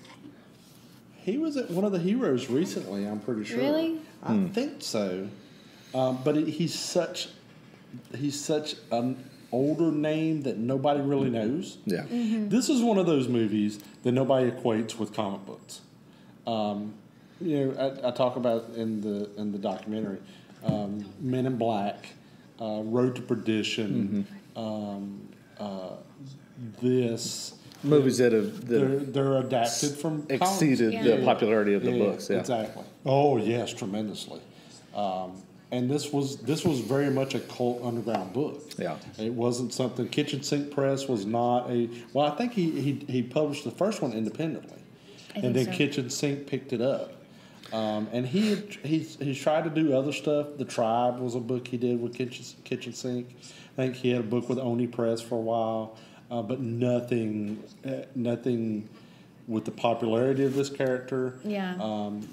He was at one of the heroes recently. I'm pretty sure. Really? I Hmm. think so. Um, but it, he's such. He's such an older name that nobody really knows. Yeah. This is one of those movies that nobody equates with comic books. Um, you know, I, I talk about in the in the documentary, um, Men in Black, uh, Road to Perdition, um, uh, this. Movies that have that They're, have they're adapted from exceeded Yeah. the popularity of the Yeah, books. Yeah. exactly. Oh yes, tremendously. Um, and this was this was very much a cult underground book. Yeah. It wasn't something. Kitchen Sink Press was not a. Well, I think he he, he published the first one independently, I and think then so. Kitchen Sink picked it up. Um, and he had, he's he's tried to do other stuff. The Tribe was a book he did with Kitchen Kitchen Sink. I think he had a book with Oni Press for a while, uh, but nothing uh, nothing with the popularity of this character. Yeah. Um,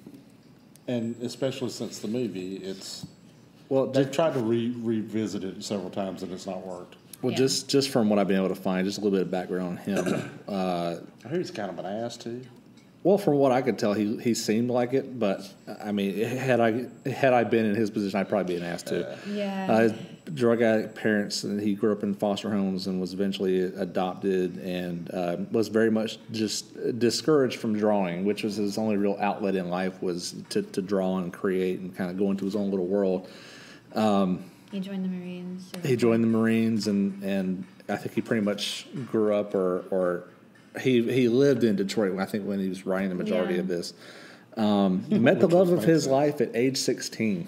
and especially since the movie, it's Well, they've tried to re- revisit it several times and it's not worked. Well, Yeah. just just from what I've been able to find, just a little bit of background on him. uh, I hear he's kind of an ass too. well, from what I could tell, he he seemed like it, but I mean, had I had I been in his position, I'd probably be an ass too. Yeah. Uh, his drug addict parents, and he grew up in foster homes and was eventually adopted, and uh, was very much just discouraged from drawing, which was his only real outlet in life, was to, to draw and create and kind of go into his own little world. He joined the Marines. so- He joined the Marines, and, and I think he pretty much grew up, or or he he lived in Detroit. I think when he was writing the majority Yeah. of this, um, he met the Which love was of his amazing. life at age sixteen,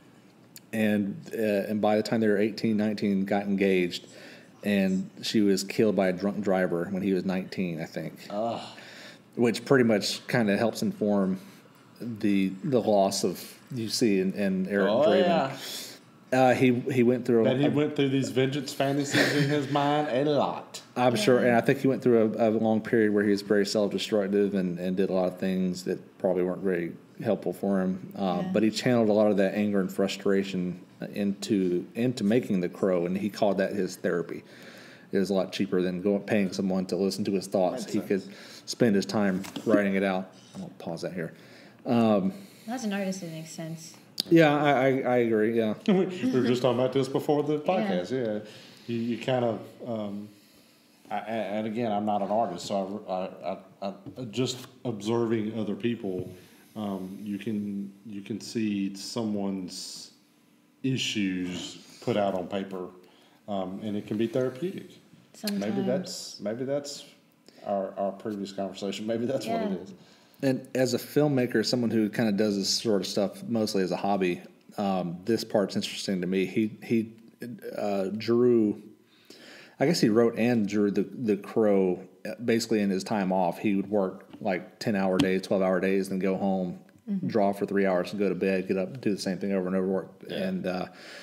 and uh, and by the time they were eighteen, nineteen, got engaged, and she was killed by a drunk driver when he was nineteen, I think, which pretty much kind of helps inform the the loss of you see in, in Eric Oh, Draven. yeah. Uh, he he went through. But a, he went through these vengeance fantasies in his mind a lot. I'm Yeah. sure, and I think he went through a, a long period where he was very self-destructive and, and did a lot of things that probably weren't very helpful for him. Uh, Yeah. But he channeled a lot of that anger and frustration into into making The Crow, and he called that his therapy. It was a lot cheaper than going paying someone to listen to his thoughts. Makes he sense. could spend his time writing it out. I'll pause that here. Um, As an artist, it makes sense. yeah, I, I, I agree. Yeah, we were just talking about this before the podcast. Yeah, yeah. You, you kind of, um, I, and again, I'm not an artist, so I, I, I, I just observing other people, um, you can you can see someone's issues put out on paper, um, and it can be therapeutic. Sometimes. Maybe that's maybe that's our our previous conversation. Maybe that's Yeah. what it is. and as a filmmaker, someone who kind of does this sort of stuff mostly as a hobby, um, this part's interesting to me. He he uh, drew. I guess he wrote and drew the the Crow basically in his time off. He would work like ten hour days, twelve hour days, then go home, mm-hmm. draw for three hours, and go to bed, get up, do the same thing over and over, work. Yeah. And uh,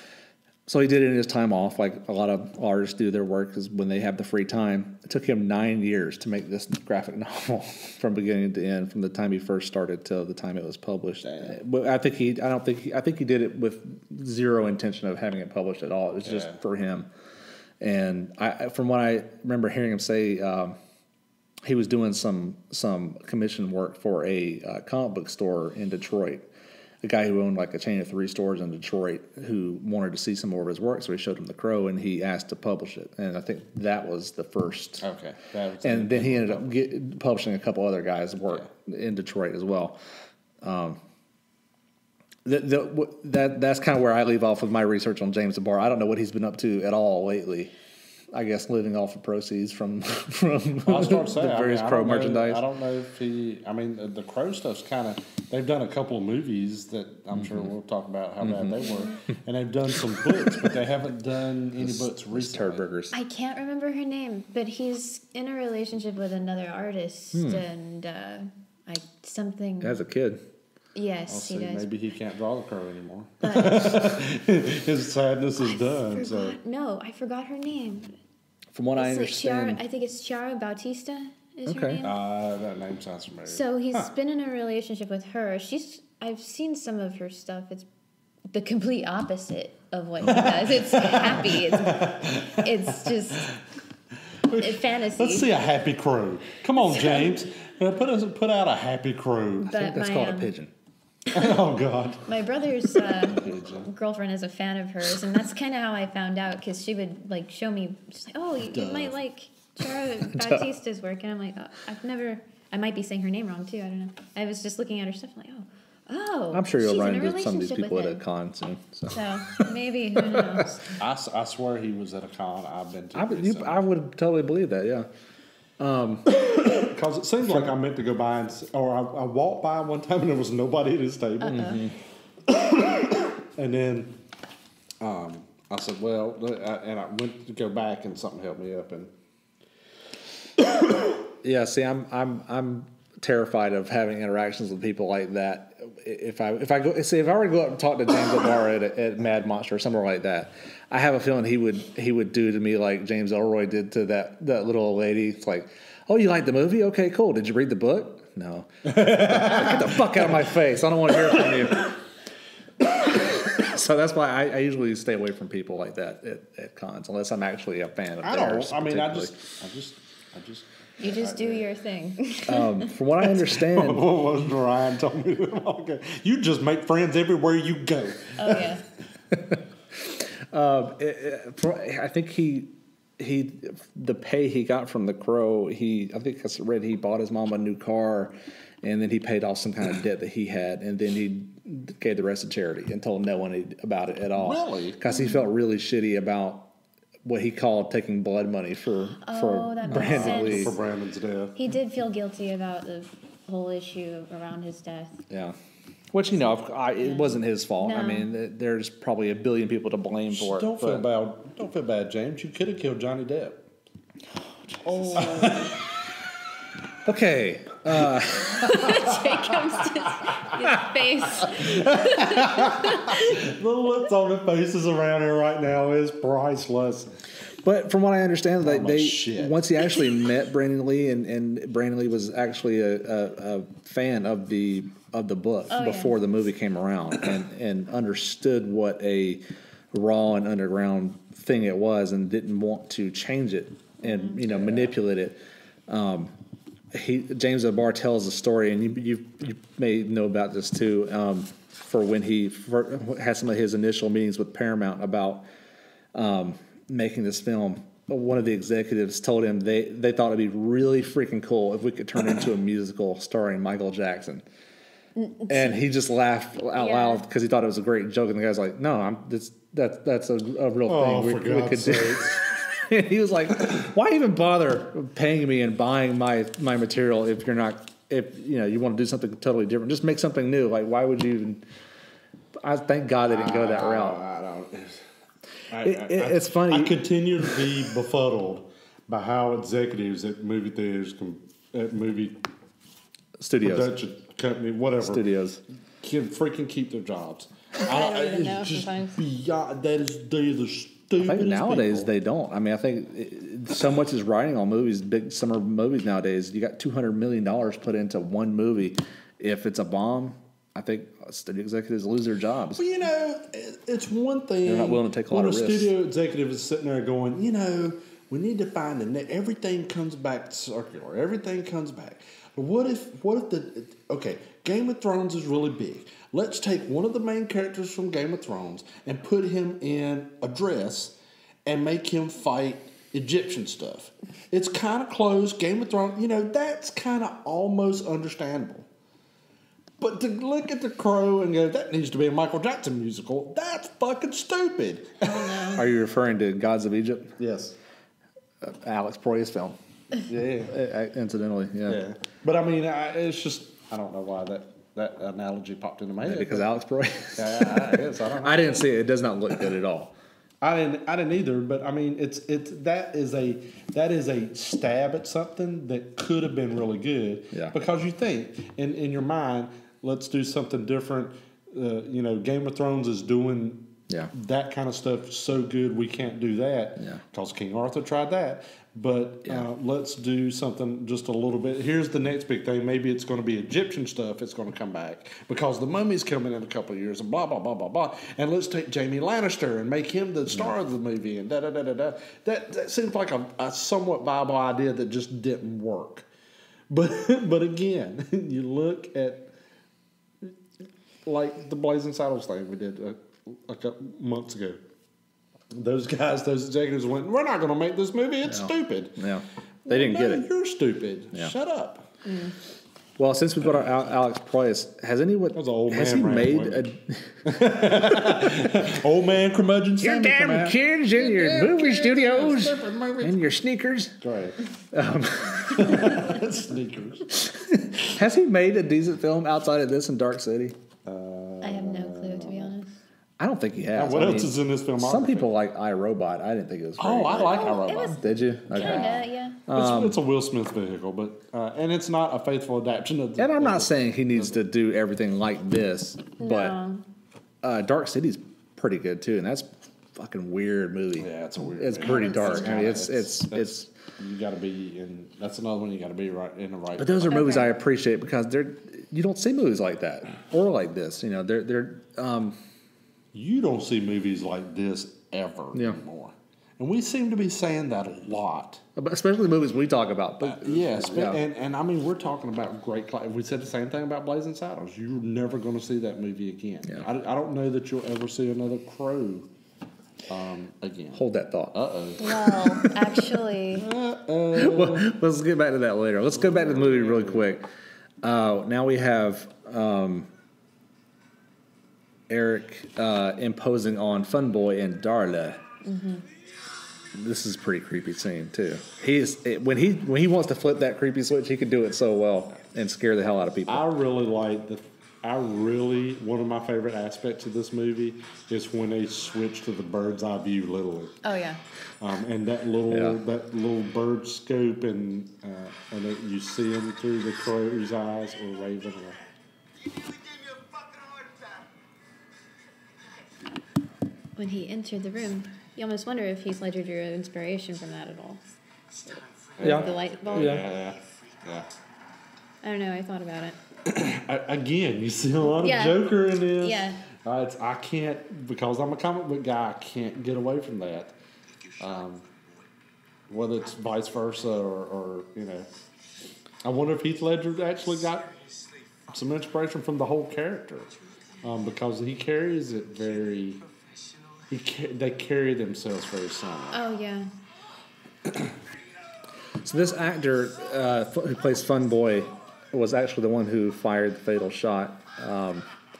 so he did it in his time off, like a lot of artists do their work is when they have the free time. It took him nine years to make this graphic novel from beginning to end, from the time he first started till the time it was published. Damn. But I think he, I don't think he, I think he did it with zero intention of having it published at all. It was just Yeah. for him. And I, from what I remember hearing him say, um, he was doing some some commission work for a uh, comic book store in Detroit. A guy who owned like a chain of three stores in Detroit who wanted to see some more of his work, so he showed him The Crow, and he asked to publish it. And I think that was the first. Okay. That was And then he ended up get, publishing a couple other guys' work yeah. in Detroit as well. Um, the, the, that that's kind of where I leave off with my research on James DeBar. I don't know what he's been up to at all lately. I guess living off of proceeds from from I was going to say, the various I mean, I Crow don't know- merchandise. I don't know if he. I mean, the, the Crow stuff's kind of. They've done a couple of movies that I'm sure we'll talk about how bad they were, and they've done some books, but they haven't done any books recently. Turd burgers. I can't remember her name, but he's in a relationship with another artist, Hmm. and uh, I something. As a kid, Yes, I'll he see. does. Maybe he can't draw the Crow anymore. But His sadness is done. forgot, So no, I forgot her name. from what I It's like understand, Chiara, I think it's Chiara Bautista. Is her Okay. name? uh, that name sounds familiar. So he's Huh. been in a relationship with her. She's I've seen some of her stuff. It's the complete opposite of what he does. It's happy. It's it's just it's fantasy. Let's see a happy crow. Come on, James. Uh, Put us put out a happy crow. I think But that's my, called um, a pigeon. Oh God. My brother's uh, girlfriend is a fan of hers, and that's kind of how I found out because she would like show me, she's like, "Oh, you, you might like Chiara Bautista's work," and I'm like, oh, "I've never." I might be saying her name wrong too. I don't know. I was just looking at her stuff, I'm like, "Oh, oh." I'm sure you'll she's run in a into some of these relationship people with at a him. con soon. So. So maybe who knows? I, s- I swear he was at a con I've been to. I would, you, I would totally believe that. Yeah. Because it seems like I meant to go by and, s- or I, I walked by one time and there was nobody at his table. And then um, I said, well, I, and I went to go back and something helped me up. And Yeah. See, I'm I'm I'm terrified of having interactions with people like that. If I if I go see if I were to go up and talk to James O'Barr at, at Mad Monster or somewhere like that, I have a feeling he would he would do to me like James Elroy did to that that little old lady. It's like, oh, you like the movie? Okay, cool. Did you read the book? No. Get the fuck out of my face. I don't want to hear from you. So that's why I, I usually stay away from people like that at, at cons, unless I'm actually a fan of I theirs. don't. I mean, I particularly. just, I just, I just. You just do your thing. Um, from what I understand, What was Ryan told me? Okay. You just make friends everywhere you go. Oh yeah. Um, it, it, for, I think he he the pay he got from the Crow. He I think I read he bought his mom a new car, and then he paid off some kind of debt that he had, and then he gave the rest to charity and told no one about it at all. Really? Because he felt really shitty about what he called taking blood money for Oh, for that makes Brandon sense. Lee. For Brandon's death. He did feel guilty about the whole issue around his death. Yeah. Which, you know, I, it wasn't his fault. I No. mean, th- there's probably a billion people to blame for it. Don't feel but- bad. Don't feel bad, James. You could have killed Johnny Depp. Oh. Okay. Uh, Jay comes to his face. The looks on the faces around here right now is priceless. But from what I understand, they, Oh, they shit. once he actually met Brandon Lee, and, and Brandon Lee was actually a, a, a fan of the of the book Oh, before yeah. the movie came around, and, and understood what a raw and underground thing it was, and didn't want to change it and you know manipulate it. Um, he James O'Barr tells the story, and you you, you may know about this too. Um, for when he for, had some of his initial meetings with Paramount about. Um, making this film, one of the executives told him they, they thought it'd be really freaking cool if we could turn it into a musical starring Michael Jackson. And he just laughed out Yeah. loud because he thought it was a great joke. And the guy's like, no, I'm that's that's that's a, a real Oh, thing. for we, we God's could do. sakes. And he was like, why even bother paying me and buying my, my material if you're not, if you know you want to do something totally different? Just make something new. Like, why would you even? I thank God they didn't go that route. I don't. I, It- I- it- I- it's funny. I continue to be befuddled by how executives at movie theaters, can, at movie Studios, production company, whatever, studios. can freaking keep their jobs. I don't even it's know just sometimes. beyond, that is they're the I stupidest think nowadays people. they don't. I mean, I think it, so much is riding on movies, big summer movies nowadays. You got two hundred million dollars put into one movie. If it's a bomb, I think studio executives lose their jobs. Well, you know, it- it's one thing. They're not willing to take a lot when of a risks. studio executive is sitting there going, you know, we need to find the ne- everything comes back circular. Everything comes back. But what if? What if the? Okay, Game of Thrones is really big. Let's take one of the main characters from Game of Thrones and put him in a dress and make him fight Egyptian stuff. It's kind of close. Game of Thrones, you know, that's kind of almost understandable. But to look at The Crow and go, that needs to be a Michael Jackson musical, that's fucking stupid. Are you referring to Gods of Egypt? Yes. Uh, Alex Proyas film. Yeah. Uh, Incidentally, yeah. Yeah. But I mean, I, it's just, I don't know why that, that analogy popped into my head. Because Alex Proyas. Yeah, I guess. I don't know. I didn't see it. It does not look good at all. I didn't. I didn't either. But I mean, it's it's that is a that is a stab at something that could have been really good. Yeah. Because you think in in your mind, let's do something different. Uh, you know, Game of Thrones is doing Yeah. that kind of stuff so good we can't do that. Yeah. Because King Arthur tried that. But Yeah. uh, let's do something just a little bit. Here's the next big thing. Maybe it's going to be Egyptian stuff. It's going to come back because the Mummy's coming in a couple of years and blah blah blah blah blah. And let's take Jamie Lannister and make him the star of the movie and da da da da da. That that seems like a, a somewhat viable idea that just didn't work. But but again, you look at like the Blazing Saddles thing we did a, a couple months ago. Those guys, those executives went, we're not going to make this movie. It's Yeah. stupid. Yeah. They didn't No, get it. You're stupid. Yeah. Shut up. Well, since we brought out Al- Alex Proyas, has anyone That was an old has man he rant, made wasn't a Old man curmudgeon. your Sammy come damn out. kids in your Damn movie kids, studios stupid movies. and your sneakers? Right. Sneakers. Has he made a decent film outside of this and Dark City? I have no clue, to be honest. I don't think he has. What I else mean, is in this film? Some people like iRobot. I didn't think it was. Oh, very I good. like Oh, iRobot. it was- Did you? Okay. Kinda, yeah. It's, it's a Will Smith vehicle, but uh, and it's not a faithful adaptation of. The, And I'm of not the- saying he needs to do everything like this, but No. uh, Dark City's pretty good too, and that's a fucking weird movie. Yeah, it's a weird. It's movie. pretty haven't dark. seen I mean, it. it's it's That's- it's. You got to be in. That's another one you got to be right in the right. But those are Okay. movies I appreciate because they're you don't see movies like that or like this. You know, they're they're um, You don't see movies like this ever Yeah. anymore, and we seem to be saying that a lot. especially movies we talk about. But Yes, yeah. and and I mean we're talking about great. Cl- we said the same thing about Blazing Saddles. You're never going to see that movie again. Yeah. I, I don't know that you'll ever see another Crow um, again. hold that thought. Uh oh. Well, actually, Well, let's get back to that later. Let's go back to the movie really quick. Uh, now we have um, Eric uh, imposing on Funboy and Darla. Mm-hmm. This is a pretty creepy scene too. He's when he when he wants to flip that creepy switch, he can do it so well and scare the hell out of people. I really like the. I really, one of my favorite aspects of this movie is when they switch to the bird's eye view, literally. Oh yeah. Um, and that little Yeah. that little bird scope, and uh, and it, you see him through the crow's eyes or raven. Or, When he entered the room, you almost wonder if Heath Ledger drew inspiration from that at all. Yeah. The light bulb. Yeah. yeah, yeah. I don't know. I thought about it. I, again, you see a lot of Yeah. Joker in this. Yeah. Uh, it's, I can't, because I'm a comic book guy, I can't get away from that. Um, whether it's vice versa or, or, you know. I wonder if Heath Ledger actually got some inspiration from the whole character. Um, because he carries it very, he ca- they carry themselves very similar. Oh yeah. So this actor uh, who plays Fun Boy was actually the one who fired the fatal shot. Um,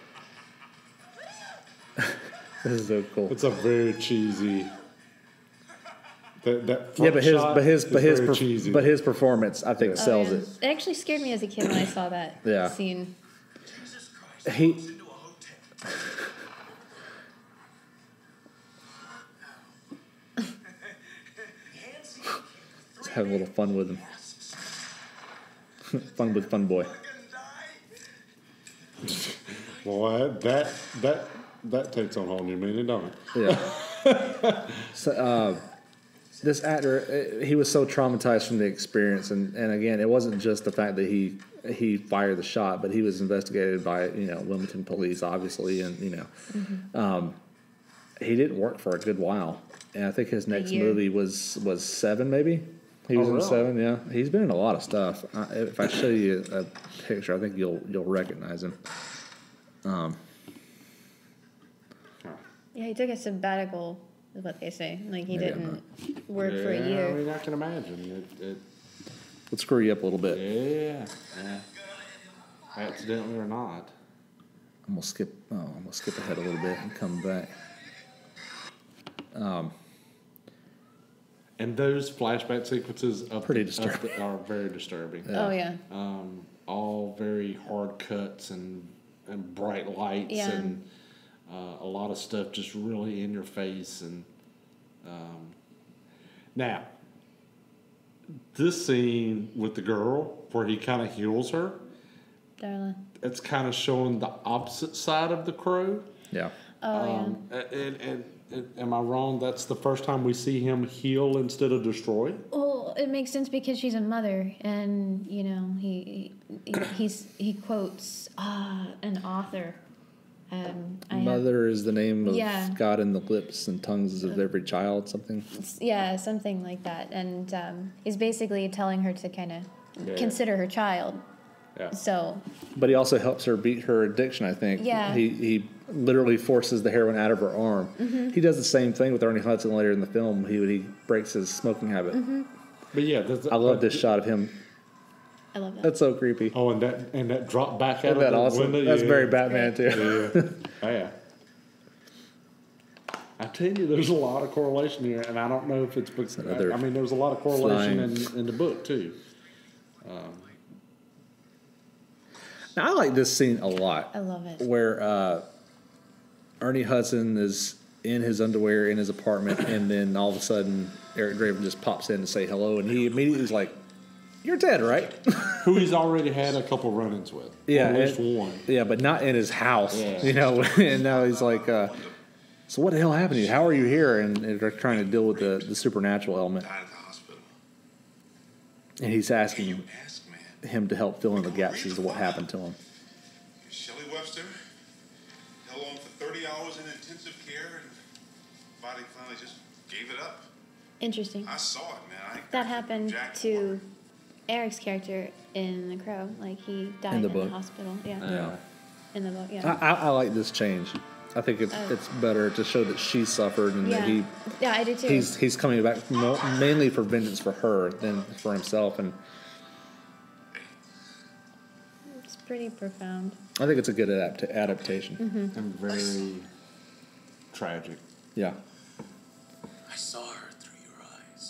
this is so cool. It's a very cheesy. That, that Yeah, but his shot but his is but his very per- cheesy. but his performance, I think, Oh, sells yeah. it. It actually scared me as a kid when I saw that Yeah. scene. He Into a hotel. let's have a little fun with him. Fun with Fun Boy. Boy, that that that takes on a whole new meaning, don't it? Yeah. so, uh, this actor, uh, he was so traumatized from the experience, and, and again, it wasn't just the fact that he he fired the shot, but he was investigated by you know Wilmington police, obviously, and you know, Mm-hmm. um, he didn't work for a good while, and I think his next year. movie was was Seven, maybe. He was Oh, in really? Seven, yeah. He's been in a lot of stuff. Uh, if I show you a picture, I think you'll you'll recognize him. Um, Yeah, he took a sabbatical, is what they say. Like he Maybe I'm didn't work yeah, for a I year. mean, I can imagine it. it would screw you up a little bit. yeah, yeah. Accidentally or not. I'm gonna skip. Oh, I'm gonna skip ahead a little bit and come back. Um, And those flashback sequences of Pretty the, of disturbing. the, are very disturbing. Oh yeah. Um, all very hard cuts and and bright lights Yeah. and uh, a lot of stuff just really in your face. And um, now, this scene with the girl where he kind of heals her, Darla. it's kind of showing the opposite side of the Crow. yeah. Oh Um, and, and, and am I wrong? That's the first time we see him heal instead of destroy. yeah. Well, it makes sense because she's a mother, and you know he, he he's he quotes uh, an author. Um, I have- Mother is the name of Yeah. God in the lips and tongues of every child. Something. yeah, something like that, and um, he's basically telling her to kind of Yeah. consider her child. Yeah. So But he also helps her beat her addiction. I think. Yeah. He he literally forces the heroin out of her arm. Mm-hmm. He does the same thing with Ernie Hudson later in the film. He he breaks his smoking habit. Mm-hmm. But yeah, that's, I love this shot of him. I love that. That's so creepy. Oh, and that and that drop back out Isn't of that the awesome? window. That's yeah. very Batman too. Yeah. Oh, yeah. I tell you, there's a lot of correlation here, and I don't know if it's because another I mean, there's a lot of correlation flying- in, in the book too. Now, I like this scene a lot. I love it. Where uh, Ernie Hudson is in his underwear in his apartment, and then all of a sudden Eric Draven just pops in to say hello, and he immediately is like, "You're Ted, right?" Who he's already had a couple run-ins with. Yeah, Or at least and- one. Yeah, but not in his house, Yeah. you know. And now he's like, uh, "So what the hell happened to you? How are you here?" And they're trying to deal with the, the supernatural element, Died at the hospital. and he's You asking ask, man. him to help fill in the gaps as to what happened to him. Shelley Webster held on for thirty hours in intensive care, and body finally just gave it up. Interesting. I saw it, man. I, That happened Jack to Eric's character in The Crow. Like he died In in the the, book. hospital. Yeah. Yeah, In the book. I, Yeah. I, I like this change. I think it's Oh. it's better to show that she suffered and yeah. that he yeah, I do too. he's he's coming back mo- mainly for vengeance for her than for himself, and It's pretty profound. I think it's a good adapt- adaptation. Mm-hmm. And very tragic. Yeah, I saw her through your eyes.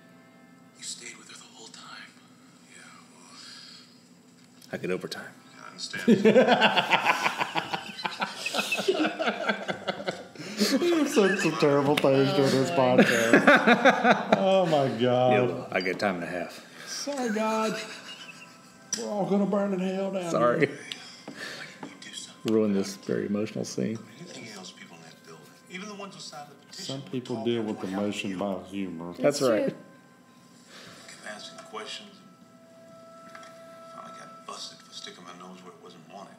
You stayed with her the whole time. Yeah, well, I get overtime. I happenstance. You've said some terrible things during this podcast. Oh my God. Yeah, well, I get time and a half. Sorry, God. We're all going to burn in hell down Sorry. here. Ruin this very emotional scene. Anything else people in that building, even the ones who signed the petition. Some people deal with emotion by humor. That's It's right. true. Kept asking questions. Finally got busted for sticking my nose where it wasn't wanted.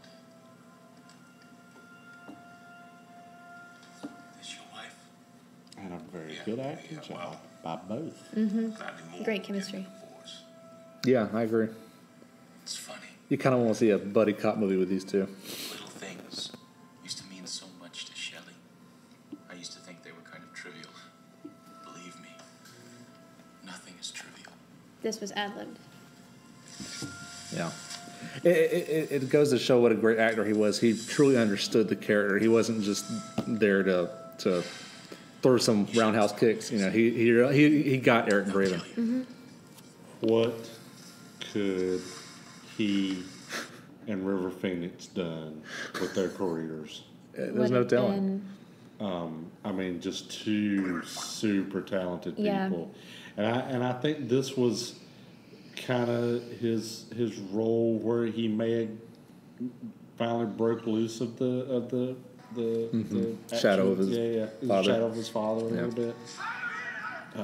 This your wife? And a very Yeah, good acting yeah, job well. by both. Not anymore. Great chemistry. Divorce. Yeah, I agree. It's funny. You kind of want to see a buddy cop movie with these two. Little things used to mean so much to Shelley. I used to think they were kind of trivial. Believe me, nothing is trivial. This was ad-libbed. Yeah. It, it, it goes to show what a great actor he was. He truly understood the character. He wasn't just there to to throw some roundhouse kicks. You know, he he he, he got Eric Draven. Mm-hmm. What could he and River Phoenix done with their careers? There's Would no have telling. been- Um, I mean, just two super talented Yeah. people, and I and I think this was kind of his his role where he may have finally broke loose of the of the the, the Shadow of actions. his yeah yeah the father. shadow of his father a Yeah. little bit. Uh,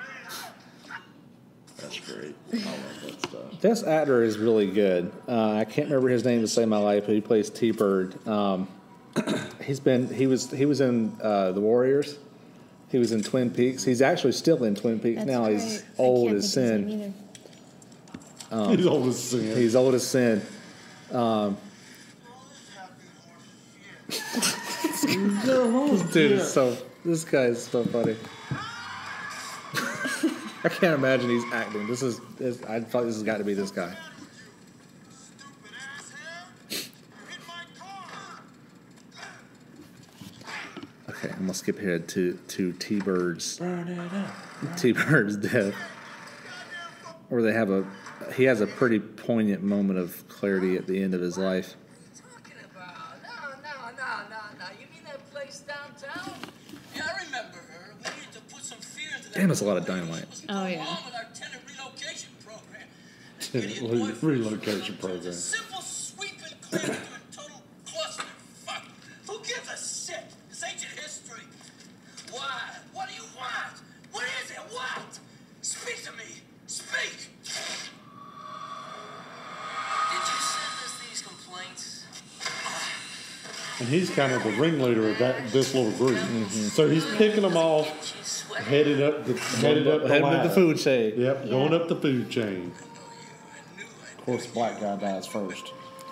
that's great. I love that stuff. This actor is really good. Uh, I can't remember his name to save my life, but he plays T-Bird. Um, he's been he was he was in uh, The Warriors. He was in Twin Peaks. He's actually still in Twin Peaks That's now. right. He's I old can't as think of his sin. name either. He's old as sin. He's old as sin. Um, dude, it's so this guy is so funny. I can't imagine he's acting. This is, this, I thought this has got to be this guy. Okay, I'm gonna skip ahead to to T-Bird's T-Bird's death, where they have a he has a pretty poignant moment of clarity at the end of his life. Talking about? No, no, no, no, no. You mean that place downtown? Yeah, I remember her. We needed to put some fear into that. Damn, that's a lot of dynamite. Oh, yeah. Wrong with our tenant relocation program. That Tenant idiot re- boyfriend relocation turns program. a simple sweep and clear into a total clusterfuck. Who gives a shit? It's ancient history. Why? What do you want? What is it? What? Speak to me. Speak. Did you send us these complaints? And he's kind of the ringleader of that this little group. So he's picking them off, She's sweating. headed up the headed up the Heading to ladder. the food chain. Yep, going Yeah. up the food chain. I knew I Of course, black guy dies first.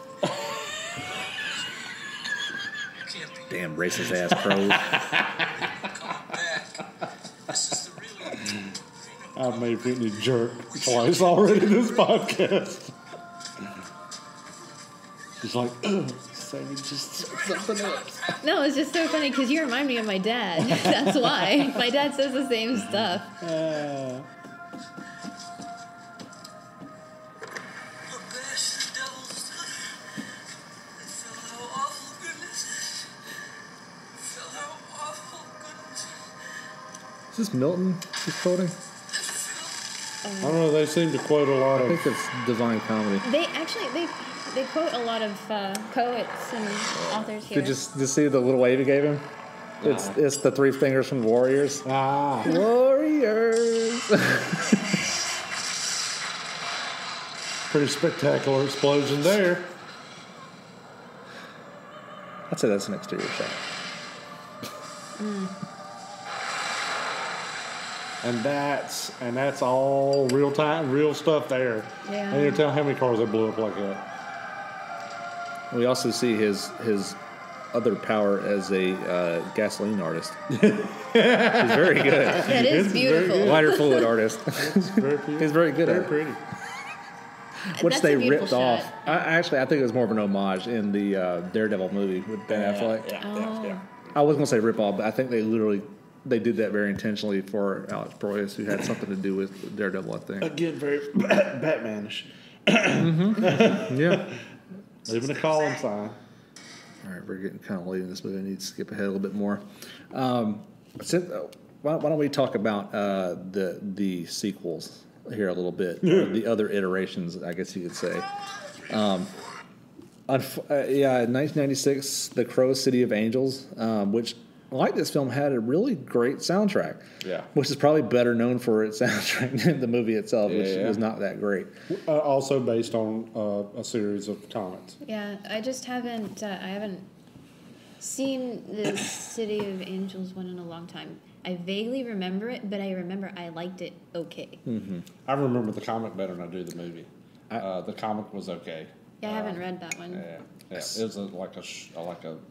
can't be Damn racist ass crow. coming back. This is the real. I've made Whitney jerk twice already in this podcast. He's like, ugh, Sammie, just something else. No, it's just so funny because you remind me of my dad. That's why. My dad says the same stuff. Uh, The best devils. I felt how awful goodness is. I felt how awful goodness. Is this Milton he's quoting? I don't know, they seem to quote a lot I of. think it's Divine Comedy. They actually they they quote a lot of uh, poets and authors here. Did you just, just see the little wave he gave him? It's it's the three fingers from Warriors. Ah, Warriors. pretty spectacular explosion there. I'd say that's an exterior shot. And that's and that's all real time, real stuff there. Yeah. And you tell how many cars they blew up like that. We also see his his other power as a uh, gasoline artist. He's very good. that is It's very beautiful. good. Lighter fluid artist. Very pretty. He's very good Very at it. pretty. Which That's they a beautiful ripped off. shot. I, actually, I think it was more of an homage in the uh, Daredevil movie with Ben Affleck. Yeah, Oh. yeah, yeah. I was going to say rip off, but I think they literally they did that very intentionally for Alex Proyas, who had something to do with Daredevil, I think. Again, very Batmanish. Yeah. Even a column sign. All right, we're getting kind of late in this movie. I need to skip ahead a little bit more. Um, since, uh, why, why don't we talk about uh, the the sequels here a little bit, or the other iterations, I guess you could say. Um, unf- uh, yeah, in nineteen ninety-six, The Crow, City of Angels, um, which, like this film, had a really great soundtrack. Yeah. Which is probably better known for its soundtrack than the movie itself, Yeah, which yeah. was not that great. Uh, also based on uh, a series of comics. Yeah, I just haven't. Uh, I haven't seen the City of Angels one in a long time. I vaguely remember it, but I remember I liked it okay. Mm-hmm. I remember the comic better than I do the movie. I, Uh, the comic was okay. Yeah, I haven't Uh, read that one. Yeah, yeah. It was a, like a sh- like a.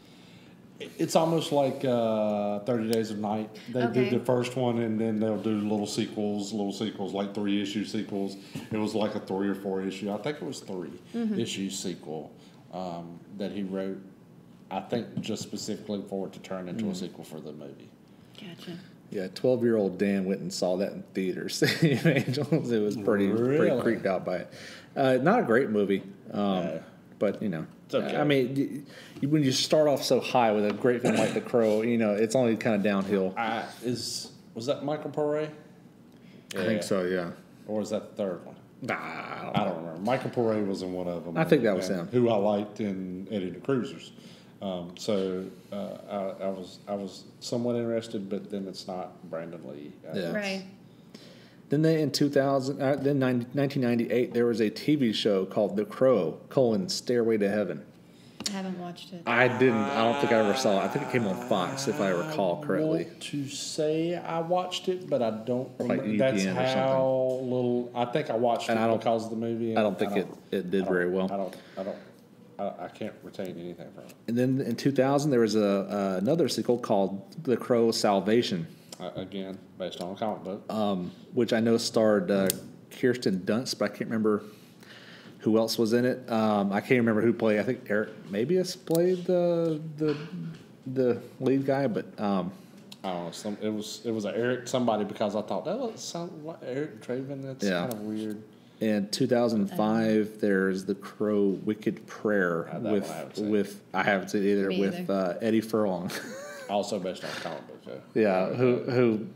It's almost like uh, Thirty Days of Night. They Okay. do the first one, and then they'll do little sequels, little sequels, like three issue sequels. It was like a three or four issue. I think it was three Mm-hmm. issue sequel um, that he wrote. I think just specifically for it to turn into Mm. a sequel for the movie. Gotcha. Yeah, twelve-year-old Dan went and saw that in theaters. City of Angels. It was pretty pretty Really? creeped out by it. Uh, not a great movie, um, No. but you know, It's okay. I mean, y- y- when you start off so high with a great film like The Crow, you know, it's only kind of downhill. I, is was that Michael Pare? I think so. Yeah. Or was that the third one? Nah, I don't I don't remember. Michael Pare was in one of them. I think that was and him. Who I liked in Eddie the Cruisers. Um, so uh, I, I was I was somewhat interested, but then it's not Brandon Lee. Uh, Yeah. Right. Then they in two thousand, uh, then nineteen ninety-eight, there was a T V show called The Crow: colon Stairway to Heaven. I haven't watched it. I didn't. I don't think I ever saw it. I think it came on Fox, if I recall I correctly. want to say I watched it, but I don't Like remember. E P N That's or how little. I think I watched And it I don't- because of the movie. I don't think it, it I did don't- very well. I don't. I don't. I, I can't retain anything from it. And then in two thousand, there was a uh, another sequel called The Crow: Salvation, Uh, again, based on a comic book. um, which I know starred uh, Kirsten Dunst, but I can't remember who else was in it. Um, I can't remember who played. I think Eric Mabius played the the the lead guy, but um, I don't know. Some, it was it was a Eric somebody because I thought that was sound like Eric Draven. That's Yeah. kind of weird. in two thousand five, there's The Crow: Wicked Prayer Uh, that with one I haven't seen. with I haven't seen it either Me with either. uh, Eddie Furlong. Also based on a comic book. So. yeah, who who,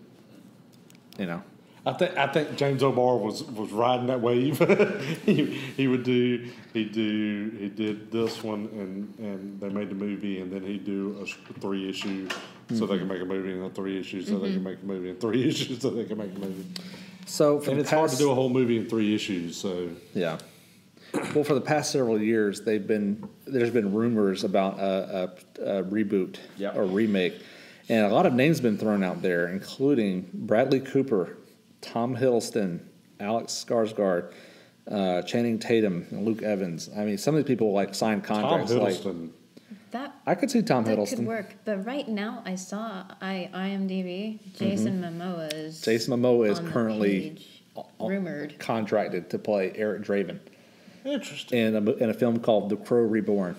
you know. I think I think James O'Barr was, was riding that wave. he, he would do he do he did this one and, and they made the movie and then he'd do a sh- three issue so they can make a movie and a three issue so they can make a movie and three issues so they can make a movie. So for And the it's hard to past- do a whole movie in three issues. So Yeah. Well, for the past several years, they've been there's been rumors about a, a, a reboot Yep. or remake, and a lot of names been thrown out there, including Bradley Cooper, Tom Hiddleston, Alex Skarsgård, uh, Channing Tatum, and Luke Evans. I mean, some of these people like signed Tom contracts. Like Hiddleston, That I could see Tom that Hiddleston. could work, but right now I saw I IMDb Jason Momoa is Mm-hmm. Jason Momoa is on the currently page, rumored. contracted to play Eric Draven interesting. in a, mo- in a film called The Crow Reborn.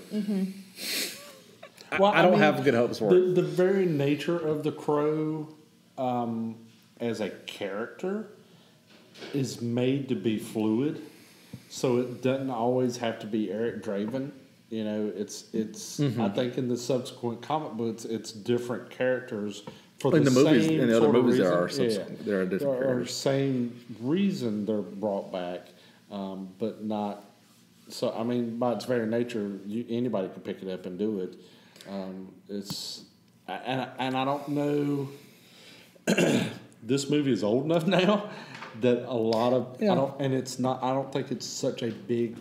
Well, I don't mean, have good hopes for it. the, The very nature of the Crow um, as a character is made to be fluid, so it doesn't always have to be Eric Draven. You know, it's it's. Mm-hmm. I think in the subsequent comic books, it's different characters for In the, the movies- same in the other sort of movies, there reason. are subs- there are different there are characters. same reason they're brought back, um, but not. So I mean, by its very nature, you, anybody can pick it up and do it. Um, it's and I- and I don't know. This movie is old enough now that a lot of Yeah. I don't, and it's not. I don't think it's such a big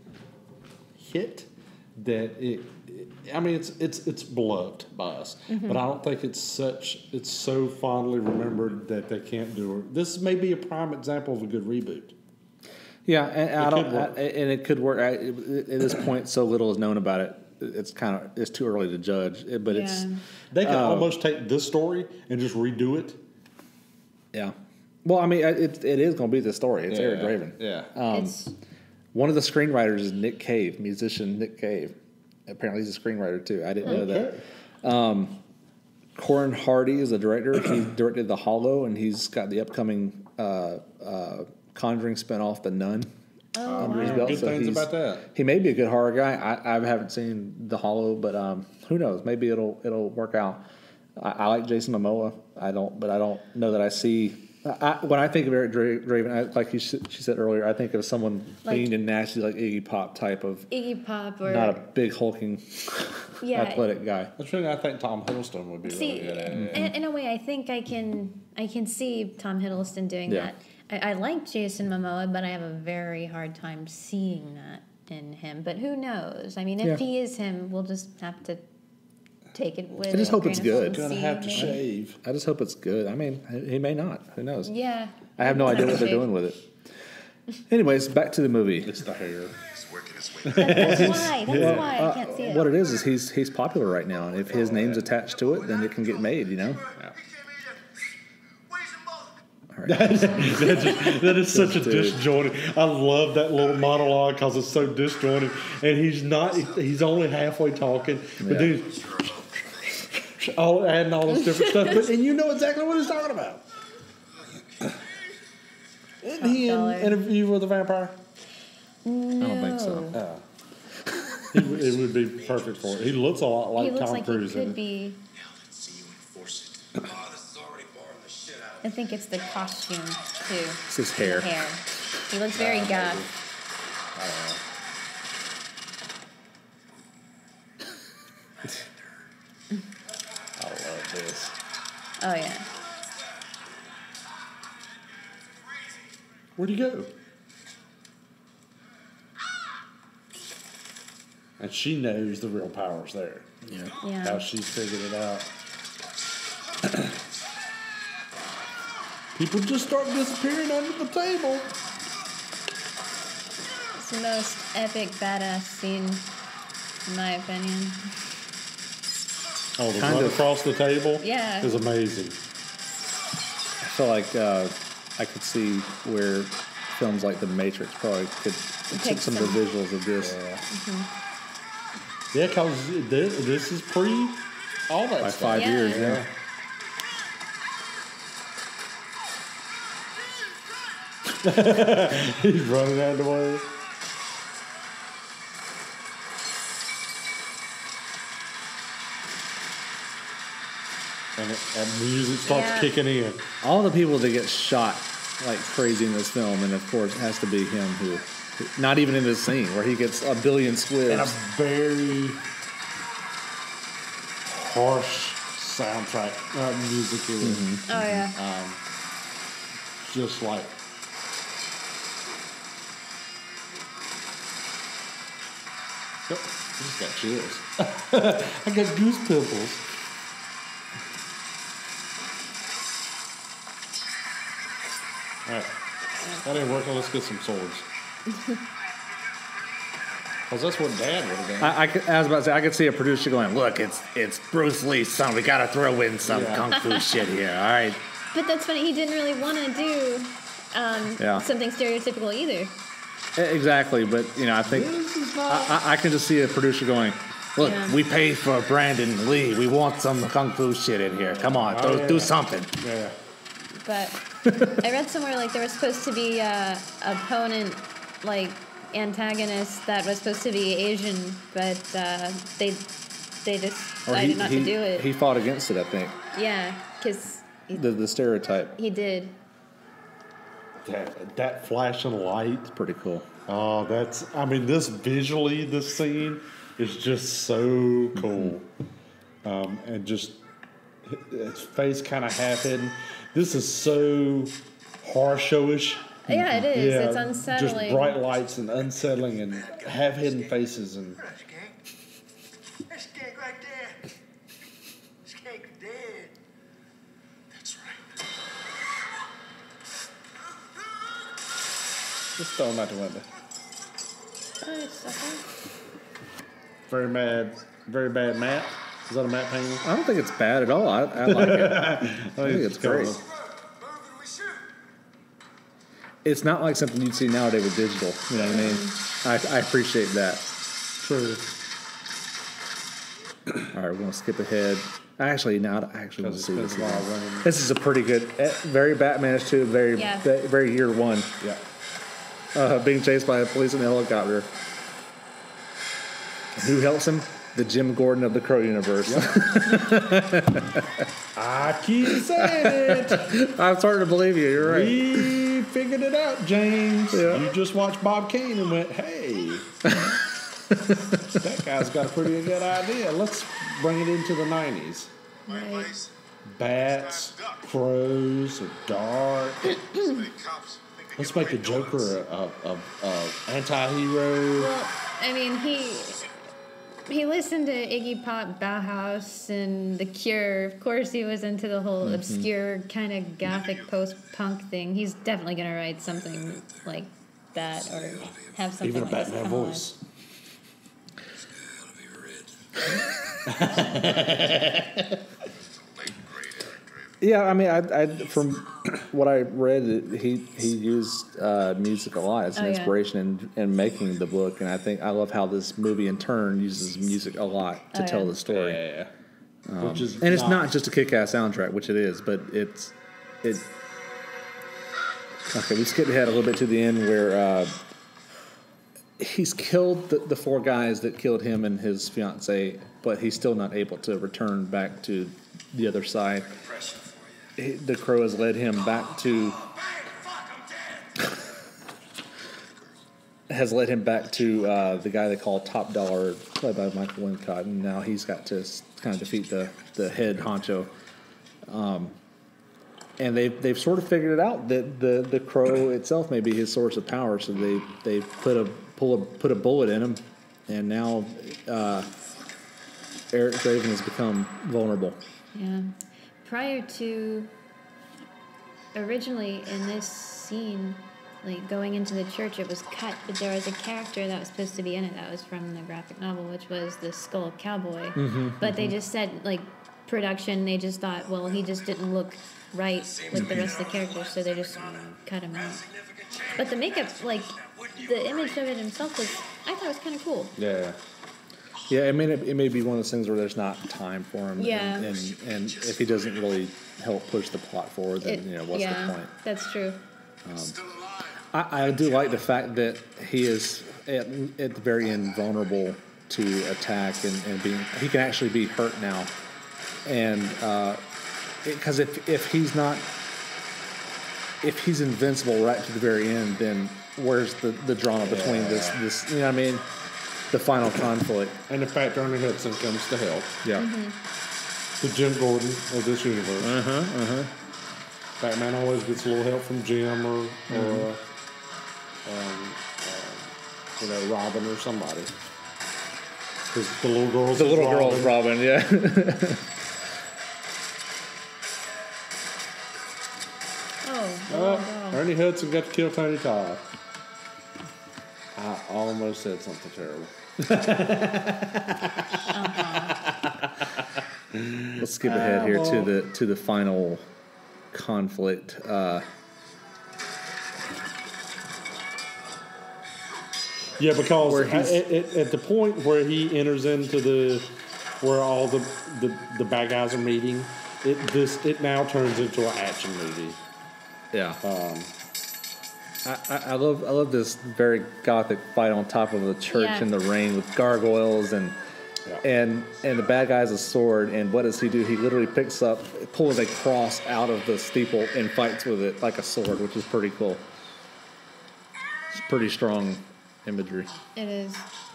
hit that it. I mean, it's it's it's beloved by us, but I don't think it's such. It's so fondly remembered that they can't do it. This may be a prime example of a good reboot. Yeah, and I It don't, could work. I, and it could work. I, at this point, so little is known about it. It's kind of it's too early to judge. It- But it's Yeah. They could Uh, almost take this story and just redo it. yeah. Well, I mean, it it is going to be the story. It's Eric Draven. Yeah. Um, it's One of the screenwriters is Nick Cave, musician Nick Cave. Apparently, he's a screenwriter too. I didn't know that. Okay. Corin Hardy is the director. He directed The Hollow, and he's got the upcoming uh, uh, Conjuring spinoff, The Nun, Oh, under his wow. belt. Good so things he's- about that. He may be a good horror guy. I, I haven't seen The Hollow, but um, who knows? Maybe it'll it'll work out. I, I like Jason Momoa. I don't, but I don't know that I see. I, when I think of Eric Dra- Draven, I, like you, she said earlier, I think of someone Like- lean and nasty, like Iggy Pop type of, Iggy Pop or not a big hulking, Yeah. athletic guy. That's really I think Tom Hiddleston would be see. really good at. In, in a way, I think I can I can see Tom Hiddleston doing Yeah. that. I, I like Jason Momoa, but I have a very hard time seeing that in him. But who knows? I mean, if Yeah. he is him, we'll just have to take it with. I just a hope grain it's of salt good. and Gonna see, have to maybe. shave. I just hope it's good. I mean, he may not. Who knows? Yeah. I have no idea what they're doing with it. Anyways, back to the movie. It's the hair. He's working his way. That's why. That's Well, why uh, I can't see it. What it is is he's he's popular right now, and if his name's attached to it, then it can get made. You know. All right. That is such a Dude. disjointed. I love that little monologue because it's so disjointed, and he's not. He's only halfway talking, but Yeah. then he's all adding all this different stuff. But and you know exactly what he's talking about. Isn't he in Dollar. Interview with a Vampire? No. I don't think so. Uh, he, would- it would be perfect for it. He looks a lot like He looks Tom like Cruise. he in could it. be. Now let's see you enforce it. Oh, this is already boring the shit out of I think it's the costume too. It's his hair. The hair. He looks very goth. I love this. Oh yeah. Where'd he go? And she knows the real power's there. Yeah. Yeah. How she's figured it out. People just start disappearing under the table. It's the most epic badass scene, in my opinion. Oh, the Kind run of. across the table Yeah. is amazing. I feel like uh, I could see where films like The Matrix probably could take Take some, of some- the visuals of this. Yeah, because this, this is pre all that By stuff. five Yeah. years, yeah. He's running out of the way. And, it, and music starts Yeah. kicking in. All the people that get shot like crazy in this film, and of course, it has to be him who, who- not even in this scene where he gets a billion squibs. And a very harsh soundtrack uh, music is Oh yeah. just like Yep, I just got chills. I got goose pimples. All right, that ain't working. Let's get some swords. Cause that's what Dad would have done. I, I, could- I was about to say, I could see a producer going, "Look, it's it's Bruce Lee's son. We got to throw in some Yeah. kung fu shit here. All right." But that's funny. He didn't really want to do um, Yeah. something stereotypical either. E- Exactly, but you know, I think This is not. I, I, I can just see a producer going, "Look, Yeah. we paid for Brandon Lee. We want some kung fu shit in here. Come on, Oh, do, yeah. do something." yeah. But I read somewhere like there was supposed to be a opponent, like antagonist that was supposed to be Asian, but uh, they they just Or decided not he, to do it. He fought against it, I think. yeah, because he, The the stereotype. he did. That, that flash of light. It's pretty cool. Oh, that's. I mean, this visually, this scene is just so cool, um, and just his face kind of half hidden. This is so horror-showish. Yeah, it is. Yeah, It's unsettling. Just bright lights and unsettling and half hidden faces and. That skank. That skank right there. Skank's dead. That's right. Just throw them out the window. Oh, sucker. Very mad, very bad Matt. Is that a Matt painting? I don't think it's bad at all. I, I like it. I think it's great. Where can we shoot? It's not like something you'd see nowadays with digital. You know what I mean? I, I appreciate that. True. All right, we're gonna skip ahead. Actually, now I actually want to Because see it's this. been a while again. running. This is a pretty good, eh, very Batman-ish too. Very, Yeah. ve- very year one. Yeah. uh, being chased by a police in a helicopter. And who helps him? The Jim Gordon of the Crow universe. Yep. I keep saying it. I'm starting to believe you. You're right. We figured it out, James. Yeah. You just watched Bob Kane and went, hey, that guy's got a pretty good idea. Let's bring it into the nineties. Right. Bats, crows, dark. Let's make the Joker a, a, a, a anti-hero. Well, I mean, he he listened to Iggy Pop, Bauhaus, and The Cure. Of course, he was into the whole mm-hmm. obscure kind of gothic post-punk thing. He's definitely going to write something like that or have something Even a like Batman voice. Yeah, I mean, I, I from what I read, he he used uh, music a lot as an oh, yeah. inspiration in, in making the book, and I think I love how this movie in turn uses music a lot to oh, tell yeah. the story. Yeah, yeah, yeah. Um, Which is and it's not, not just a kick-ass soundtrack, which it is, but it's it. Okay, we skipped ahead a little bit to the end where uh, he's killed the, the four guys that killed him and his fiance, but he's still not able to return back to the other side. He, the Crow has led him back to has led him back to uh, the guy they call Top Dollar, played by Michael Wincott, and now he's got to kind of defeat the the head honcho. Um, and they've they've sort of figured it out that the, the Crow itself may be his source of power, so they they put a pull a put a bullet in him, and now uh, Eric Draven has become vulnerable. Yeah. Prior to, originally in this scene, like going into the church, it was cut, but there was a character that was supposed to be in it that was from the graphic novel, which was the Skull Cowboy. Mm-hmm, but mm-hmm. they just said, like, production, they just thought, well, he just didn't look right with the rest of the characters, so they just cut him out. But the makeup, like, the image of it himself was, I thought it was kind of cool. Yeah. Yeah, I mean, it, it may be one of those things where there's not time for him. Yeah. And, and, and if he doesn't really help push the plot forward, then, It- you know, what's yeah, the point? that's true. I, I do like the fact that he is, at, at the very end, vulnerable to attack and, and being, he can actually be hurt now. And, because if, if he's not, if he's invincible right to the very end, then where's the, the drama between this, this, you know what I mean? The final conflict. And the fact Ernie Hudson comes to help. Yeah. Mm-hmm. The Jim Gordon of this universe. Uh-huh, uh-huh. Batman always gets a little help from Jim or, Mm-hmm. or um, uh, you know, Robin or somebody. Because the little girl's The little Robin. girl is Robin, yeah. Oh, Uh, oh, Ernie Hudson got to kill Tony Todd. I almost said something terrible. Let's skip ahead here to the to the final conflict. Uh, Yeah, because Where at, he's- at, at the point where he enters into the where all the the, the bad guys are meeting, it this it now turns into an action movie. yeah. Um, I, I I love I love this very gothic fight on top of the church Yeah. in the rain with gargoyles and Yeah. and and the bad guy has a sword, and what does he do? He literally picks up, pulls a cross out of the steeple and fights with it like a sword, which is pretty cool. It's pretty strong imagery. it is.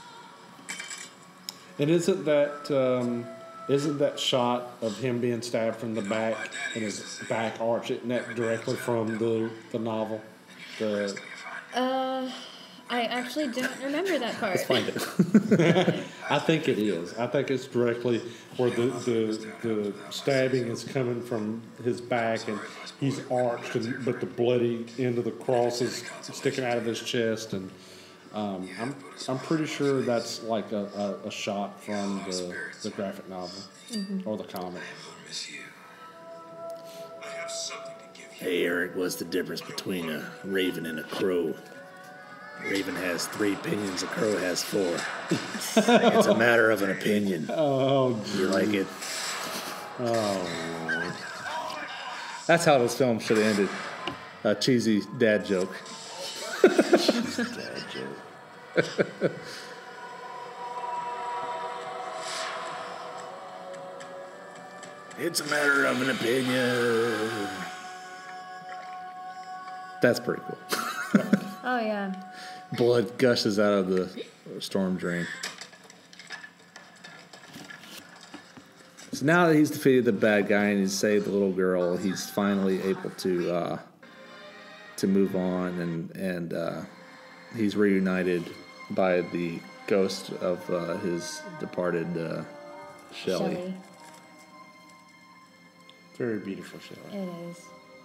and isn't that um, isn't that shot of him being stabbed from the back and his back arch? Isn't that directly from the the novel? The Uh, I actually don't remember that part. Let's find it. I think it is. I think it's directly where the, the, the stabbing is coming from his back and he's arched, and, but the bloody end of the cross is sticking out of his chest. And um, I'm I'm pretty sure that's like a, a, a shot from the, the graphic novel or the comic. Hey, Eric, what's the difference between a raven and a crow? Raven has three opinions, a crow has four. It's a matter of an opinion. Oh, You like it? That's how this film should have ended. A cheesy dad joke. It's a dad joke. It's a matter of an opinion. That's pretty cool. Oh yeah. Blood gushes out of the storm drain. So now that he's defeated the bad guy and he's saved the little girl, he's finally able to uh, to move on, and and uh, he's reunited by the ghost of uh, his departed uh, Shelley. Shelley. Very beautiful Shelley. It is.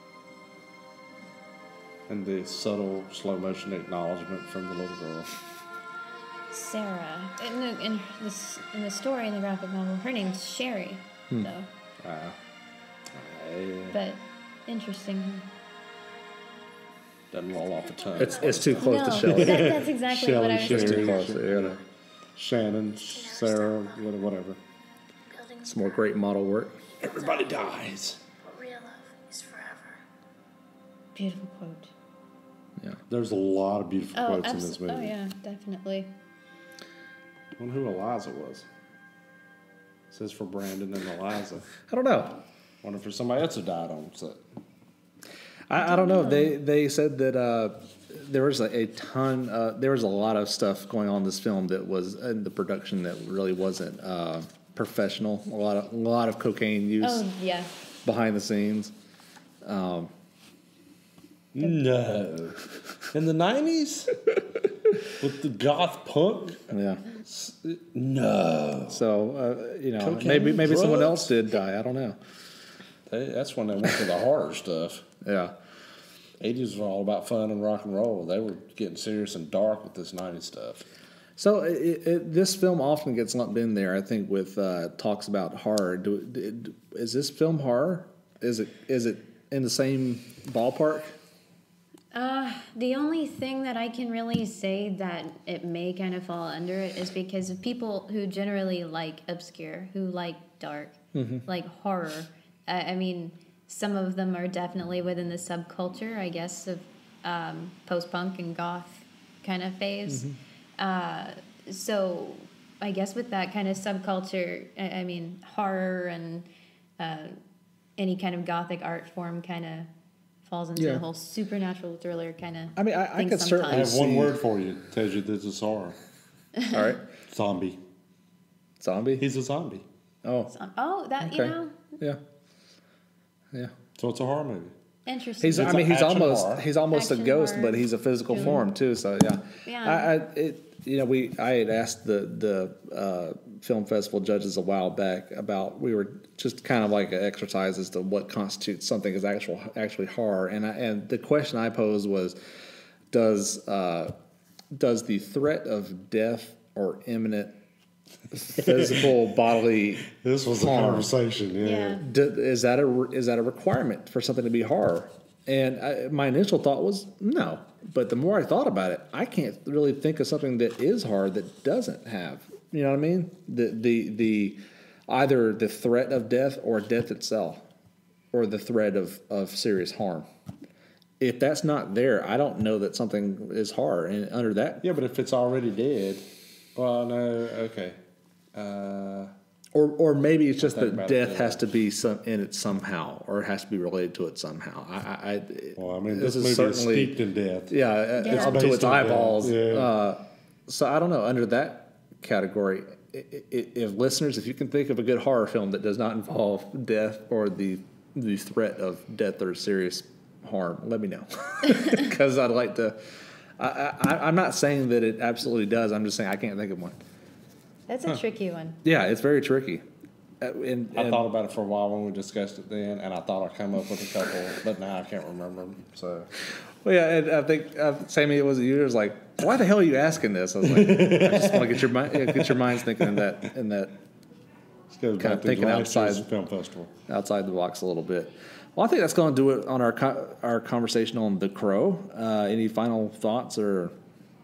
And the subtle slow motion acknowledgement from the little girl. Sarah. In the in this in the story in the graphic novel, her name's Sherry, Hmm. though. Uh, yeah. But interesting. Doesn't roll off the tongue. It's it's too close no, to Shelley. That, that's exactly what I was Shelley, It's too thinking. close. Yeah. Shannon, Sarah, whatever. Some more great model work. Everybody dies. Real love is forever. Beautiful quote. Yeah. There's a lot of beautiful Oh, quotes in abs- this movie. oh yeah, definitely. I wonder who Eliza was. It says for Brandon and Eliza. I don't know. I wonder if there's somebody else who died on set. I, I don't know. They they said that uh, there was a, a ton. Uh, there was a lot of stuff going on in this film that was in the production that really wasn't uh, professional. A lot of a lot of cocaine use Oh yeah. behind the scenes. Um, No. In the nineties? With the goth punk? yeah. No. So uh, you know, Cocaine, maybe maybe someone drugs? else did die. I don't know. They, that's when they went to the horror stuff. Yeah. eighties were all about fun and rock and roll. They were getting serious and dark with this nineties stuff. So it, it, this film often gets lumped in there. I think with uh, talks about horror. Do, do, is this film horror? Is it is it in the same ballpark? Uh, the only thing that I can really say that it may kind of fall under it is because of people who generally like obscure, who like dark, like horror. I, I mean, some of them are definitely within the subculture, I guess, of um, post-punk and goth kind of phase. Uh, so I guess with that kind of subculture, I, I mean, horror and uh, any kind of gothic art form kind of falls into Yeah. the whole supernatural thriller kind of. I mean, I, I thing could certainly I have sometimes. one see- word for you. Tells you this is horror. All right. Zombie. Zombie? He's a zombie. Oh, Oh, that you Okay. know, yeah. Yeah. So it's a horror movie. interesting. He's, I It's mean, an he's action almost, horror. he's almost a Action ghost, horror. but he's a physical form too. So yeah. Yeah. I, I, it, you know, we, I had asked the, the, uh, film festival judges a while back about, we were just kind of like an exercise as to what constitutes something as actual, actually horror. And I, and the question I posed was, does, uh, does the threat of death or imminent physical bodily This was a harm, conversation, yeah. Yeah. D- is that a is that a requirement for something to be horror? And I, my initial thought was no, but the more I thought about it, I can't really think of something that is horror that doesn't have. You know what I mean? The the the either the threat of death or death itself, or the threat of of serious harm. If that's not there, I don't know that something is horror. And under that, Yeah, but if it's already dead, well, no, okay. Uh, Or, or maybe it's just think that about it, death yeah. has to be some in it somehow, or it has to be related to it somehow. I, I, I well, I mean, this this, is movie is certainly steeped in death. yeah, uh, Yeah. it's up Based to its on death, eyeballs. yeah. Uh, so I don't know. Under that category, i- i- if listeners, if you can think of a good horror film that does not involve death or the the threat of death or serious harm, let me know, because I'd like to. I, I, I'm not saying that it absolutely does. I'm just saying I can't think of one. That's a tricky one. Yeah, it's very tricky. Uh, and, I and- thought about it for a while when we discussed it then, and I thought I'd come up with a couple, but now I can't remember them. So Well, yeah, and I think uh, Sammie, it was you. It was like, why the hell are you asking this? I was like, I just want to get your mind, yeah, get your minds thinking in that in that let's go Kinda back to thinking last year's outside. film festival. outside the box a little bit. Well, I think that's going to do it on our co- our conversation on The Crow. Uh, any final thoughts or?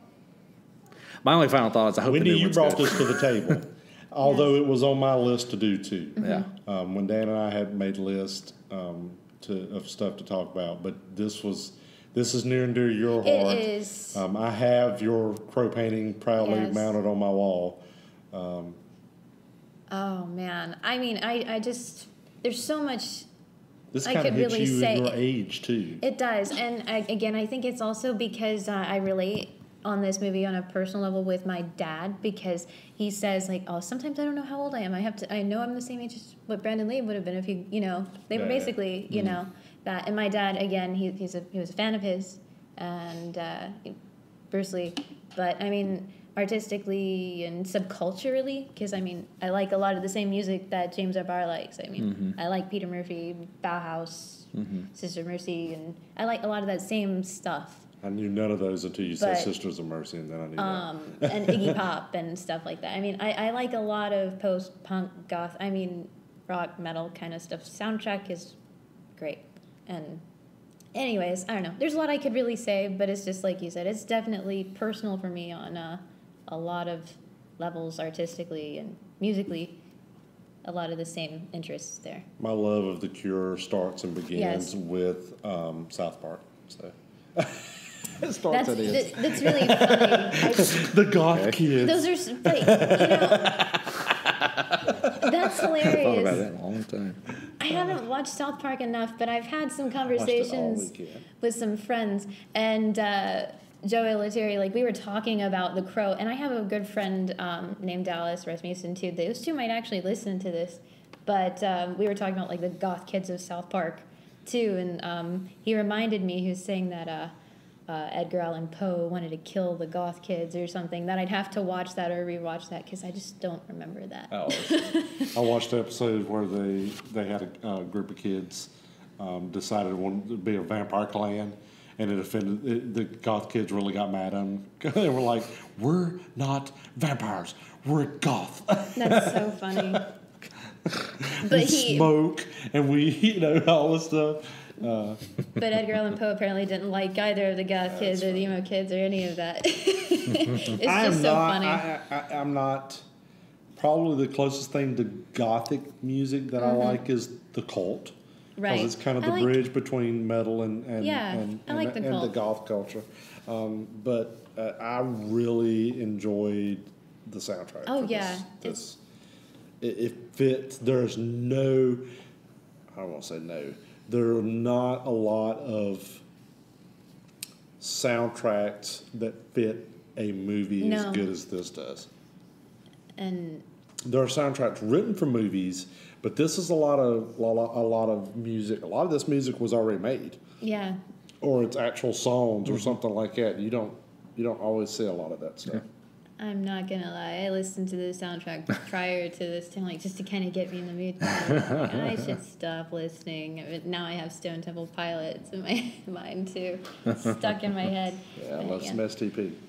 My only final thought is I hope Whitney, the new you one's brought good. this to the table, although it was on my list to do too. Yeah. Um, when Dan and I had made a list um, to of stuff to talk about, but this was This is near and dear to your heart. It is. Um, I have your crow painting proudly Yes. mounted on my wall. Um, Oh man, I mean, I, I just there's so much this I kind of could hits really you say in your it- age too. It does, and I, again, I think it's also because uh, I relate on this movie on a personal level with my dad, because he says like, oh, sometimes I don't know how old I am. I have to. I know I'm the same age as what Brandon Lee would have been if he, you know, they were Yeah, yeah. basically, you know, that. And my dad, again, he he's a he was a fan of his, and uh, Bruce Lee, but I mean. Artistically and subculturally, because I mean, I like a lot of the same music that James R. Barr likes. I mean, Mm-hmm. I like Peter Murphy, Bauhaus, Mm-hmm. Sister Mercy, and I like a lot of that same stuff. I knew none of those until you said But, Sisters of Mercy, and then I knew Um, and Iggy Pop and stuff like that. I mean, I, I like a lot of post-punk, goth, I mean, rock, metal kind of stuff. Soundtrack is great. And anyways, I don't know. There's a lot I could really say, but it's just like you said, it's definitely personal for me on uh, a lot of levels, artistically and musically. A lot of the same interests there. that. My love of The Cure starts and begins Yes. with um, South Park. So It starts That's, at is. th- that's really funny. the goth Okay. kids. Those are, s- but, you know, that's I hilarious. thought about that in a long time. I haven't watched South Park enough, but I've had some Watched it all conversations weekend. with some friends, and uh, Joey Lettieri, like we were talking about The Crow, and I have a good friend um, named Dallas Rasmussen too. Those two might actually listen to this, but um, we were talking about like the goth kids of South Park too, and um, he reminded me, he was saying that uh, uh, Edgar Allan Poe wanted to kill the goth kids or something, that I'd have to watch that or rewatch that because I just don't remember that. Oh, I watched the episode where they they had a uh, group of kids um, decided wanted to be a vampire clan, and it offended it, the goth kids. Really got mad at them. They were like, "We're not vampires. We're goth. That's so funny. we But he, smoke and we, you know, all this stuff." Uh, but Edgar Allan Poe apparently didn't like either of the goth kids or the emo kids or any of that. It's I am just so not. funny. I, I, I'm not. Probably the closest thing to gothic music that I like is the cult. Mm-hmm. Right. Because it's kind of I the like- bridge between metal and and, Yeah, and, I like and, the and the cult. goth culture. Um, but uh, I really enjoyed the soundtrack. Oh, for yeah. This, this it, it fits. There's no. I don't want to say no. There are not a lot of soundtracks that fit a movie as No. good as this does. And There are soundtracks written for movies, but this is a lot of a lot, a lot of music. A lot of this music was already made, yeah, or it's actual songs or something like that. You don't you don't always see a lot of that stuff. I'm not gonna lie. I listened to the soundtrack prior to this time, like just to kind of get me in the mood. Like, I should stop listening. But now I have Stone Temple Pilots in my mind too, stuck in my head. Yeah, I But, love yeah. some S T P.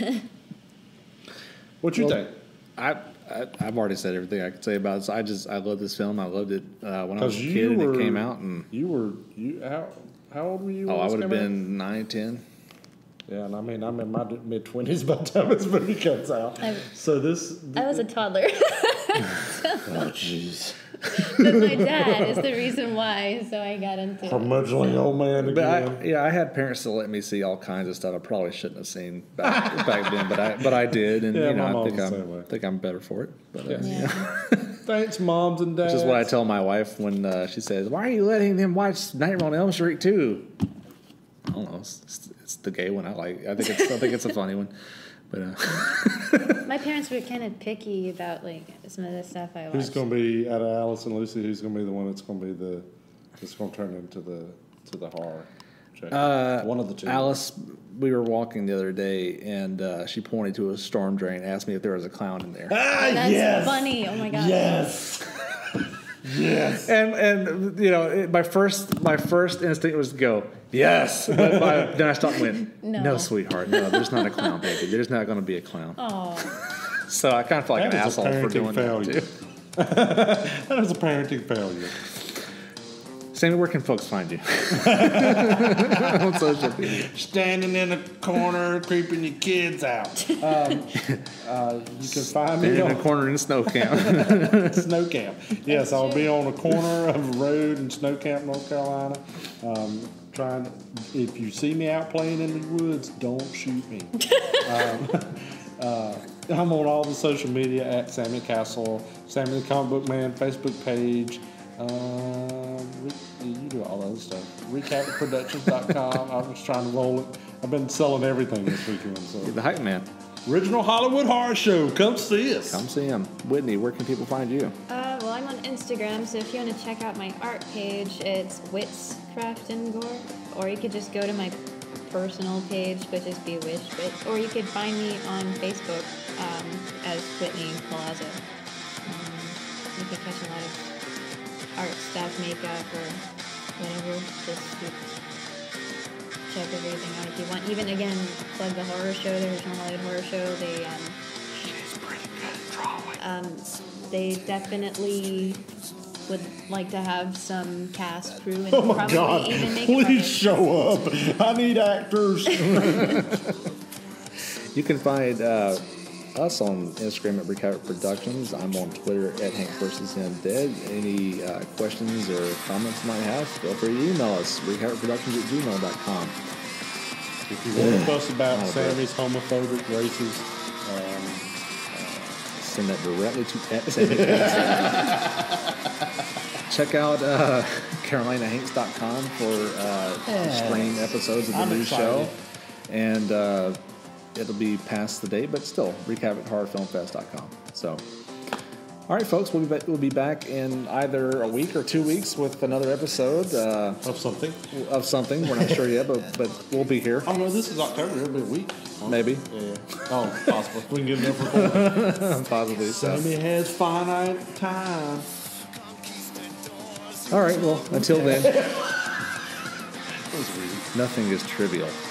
What you Well, think? I, I I've already said everything I could say about it. So I just I love this film. I loved it uh, when I was Because a you kid were and it came out. And you were you how how old were you? oh, when I this would have came out? been nine, ten. Yeah, and I mean I'm in my mid twenties by the time this movie comes out. I- so this I was a toddler. Oh, jeez. But my dad is the reason why, so I got into it. curmudgeonly old man But again. I, yeah, I had parents to let me see all kinds of stuff I probably shouldn't have seen back, back then, but I but I did, and Yeah, you know my I mom's think the same way. I'm think I'm better for it. But uh, Yeah. Yeah. Thanks, moms and dads. which is what I tell my wife when uh, she says, "Why are you letting them watch Nightmare on Elm Street too?" I don't know. It's, it's, it's the gay one I like. I think it's I think it's a funny one. But uh, My parents were kind of picky about like some of the stuff I watched. Who's going to be out of Alice and Lucy? Who's going to be the one that's going to be the that's going to turn into the to the horror? Check. Uh, one of the two. Alice, we were walking the other day, and uh, she pointed to a storm drain, asked me if there was a clown in there. Ah, That's yes. funny. Oh my god. Yes. yes. And and you know, it, my first my first instinct was to go yes, but my, then I stopped and went No. no, sweetheart, no, there's not a clown, baby. There's not going to be a clown. Oh, So I kind of felt like That an is a asshole for parenting doing failure. that too. That is a parenting failure. Sammy, where can folks find you on social media? Standing in a corner, creeping your kids out. Um, uh, you can find me In on a corner in snow camp. Snow Camp. Yes, I'll be on a corner of a road in Snow Camp, North Carolina. Um, trying to, if you see me out playing in the woods, don't shoot me. um, uh, I'm on all the social media at Sammie Castle, Sammie the Comic Book Man Facebook page. Um, you do all that other stuff. Wreak Havoc Productions dot com. I was trying to roll it. I've been selling everything this weekend. So. You're the hype man. Original Hollywood Horror Show. Come see us. Come see him. Whitney, where can people find you? Uh, well, I'm on Instagram, so if you want to check out my art page, it's Wits Craft and Gore. Or you could just go to my personal page, which is Bewitched Wit. Or you could find me on Facebook um, as Whitney Collazo. Um, you can catch a lot of art stuff, makeup, or whatever. Just check everything out if you want. Even, again, plug the horror show, the original Hollywood Horror Show. They, um, She's pretty good at drawing. um, they definitely would like to have some cast, crew, and Oh my probably God! even make Please show up. I need actors. You can find uh, us on Instagram at Wreak Havoc Productions. I'm on Twitter at Hank versus Undead. Any uh, questions or comments you might have, feel free to email us, wreak havoc productions at gmail dot com. If you want to fuss about Oh, Sammie's homophobic, racist, um, Send that directly to at Sammie Castle. Check out uh, carolina hanks dot com for uh, stream episodes of the I'm new excited. show. And uh, it'll be past the date, but still, wreak havoc horror film fest dot com. So, all right, folks, we'll be, back, we'll be back in either a week or two weeks with another episode uh, of something. of something. We're not sure yet, but, but we'll be here. Oh no, this is October. It'll be a week. Maybe. Yeah. Oh, possible. We can get enough recording. Possibly so. Sammy has finite time. All right, well, until then, nothing is trivial.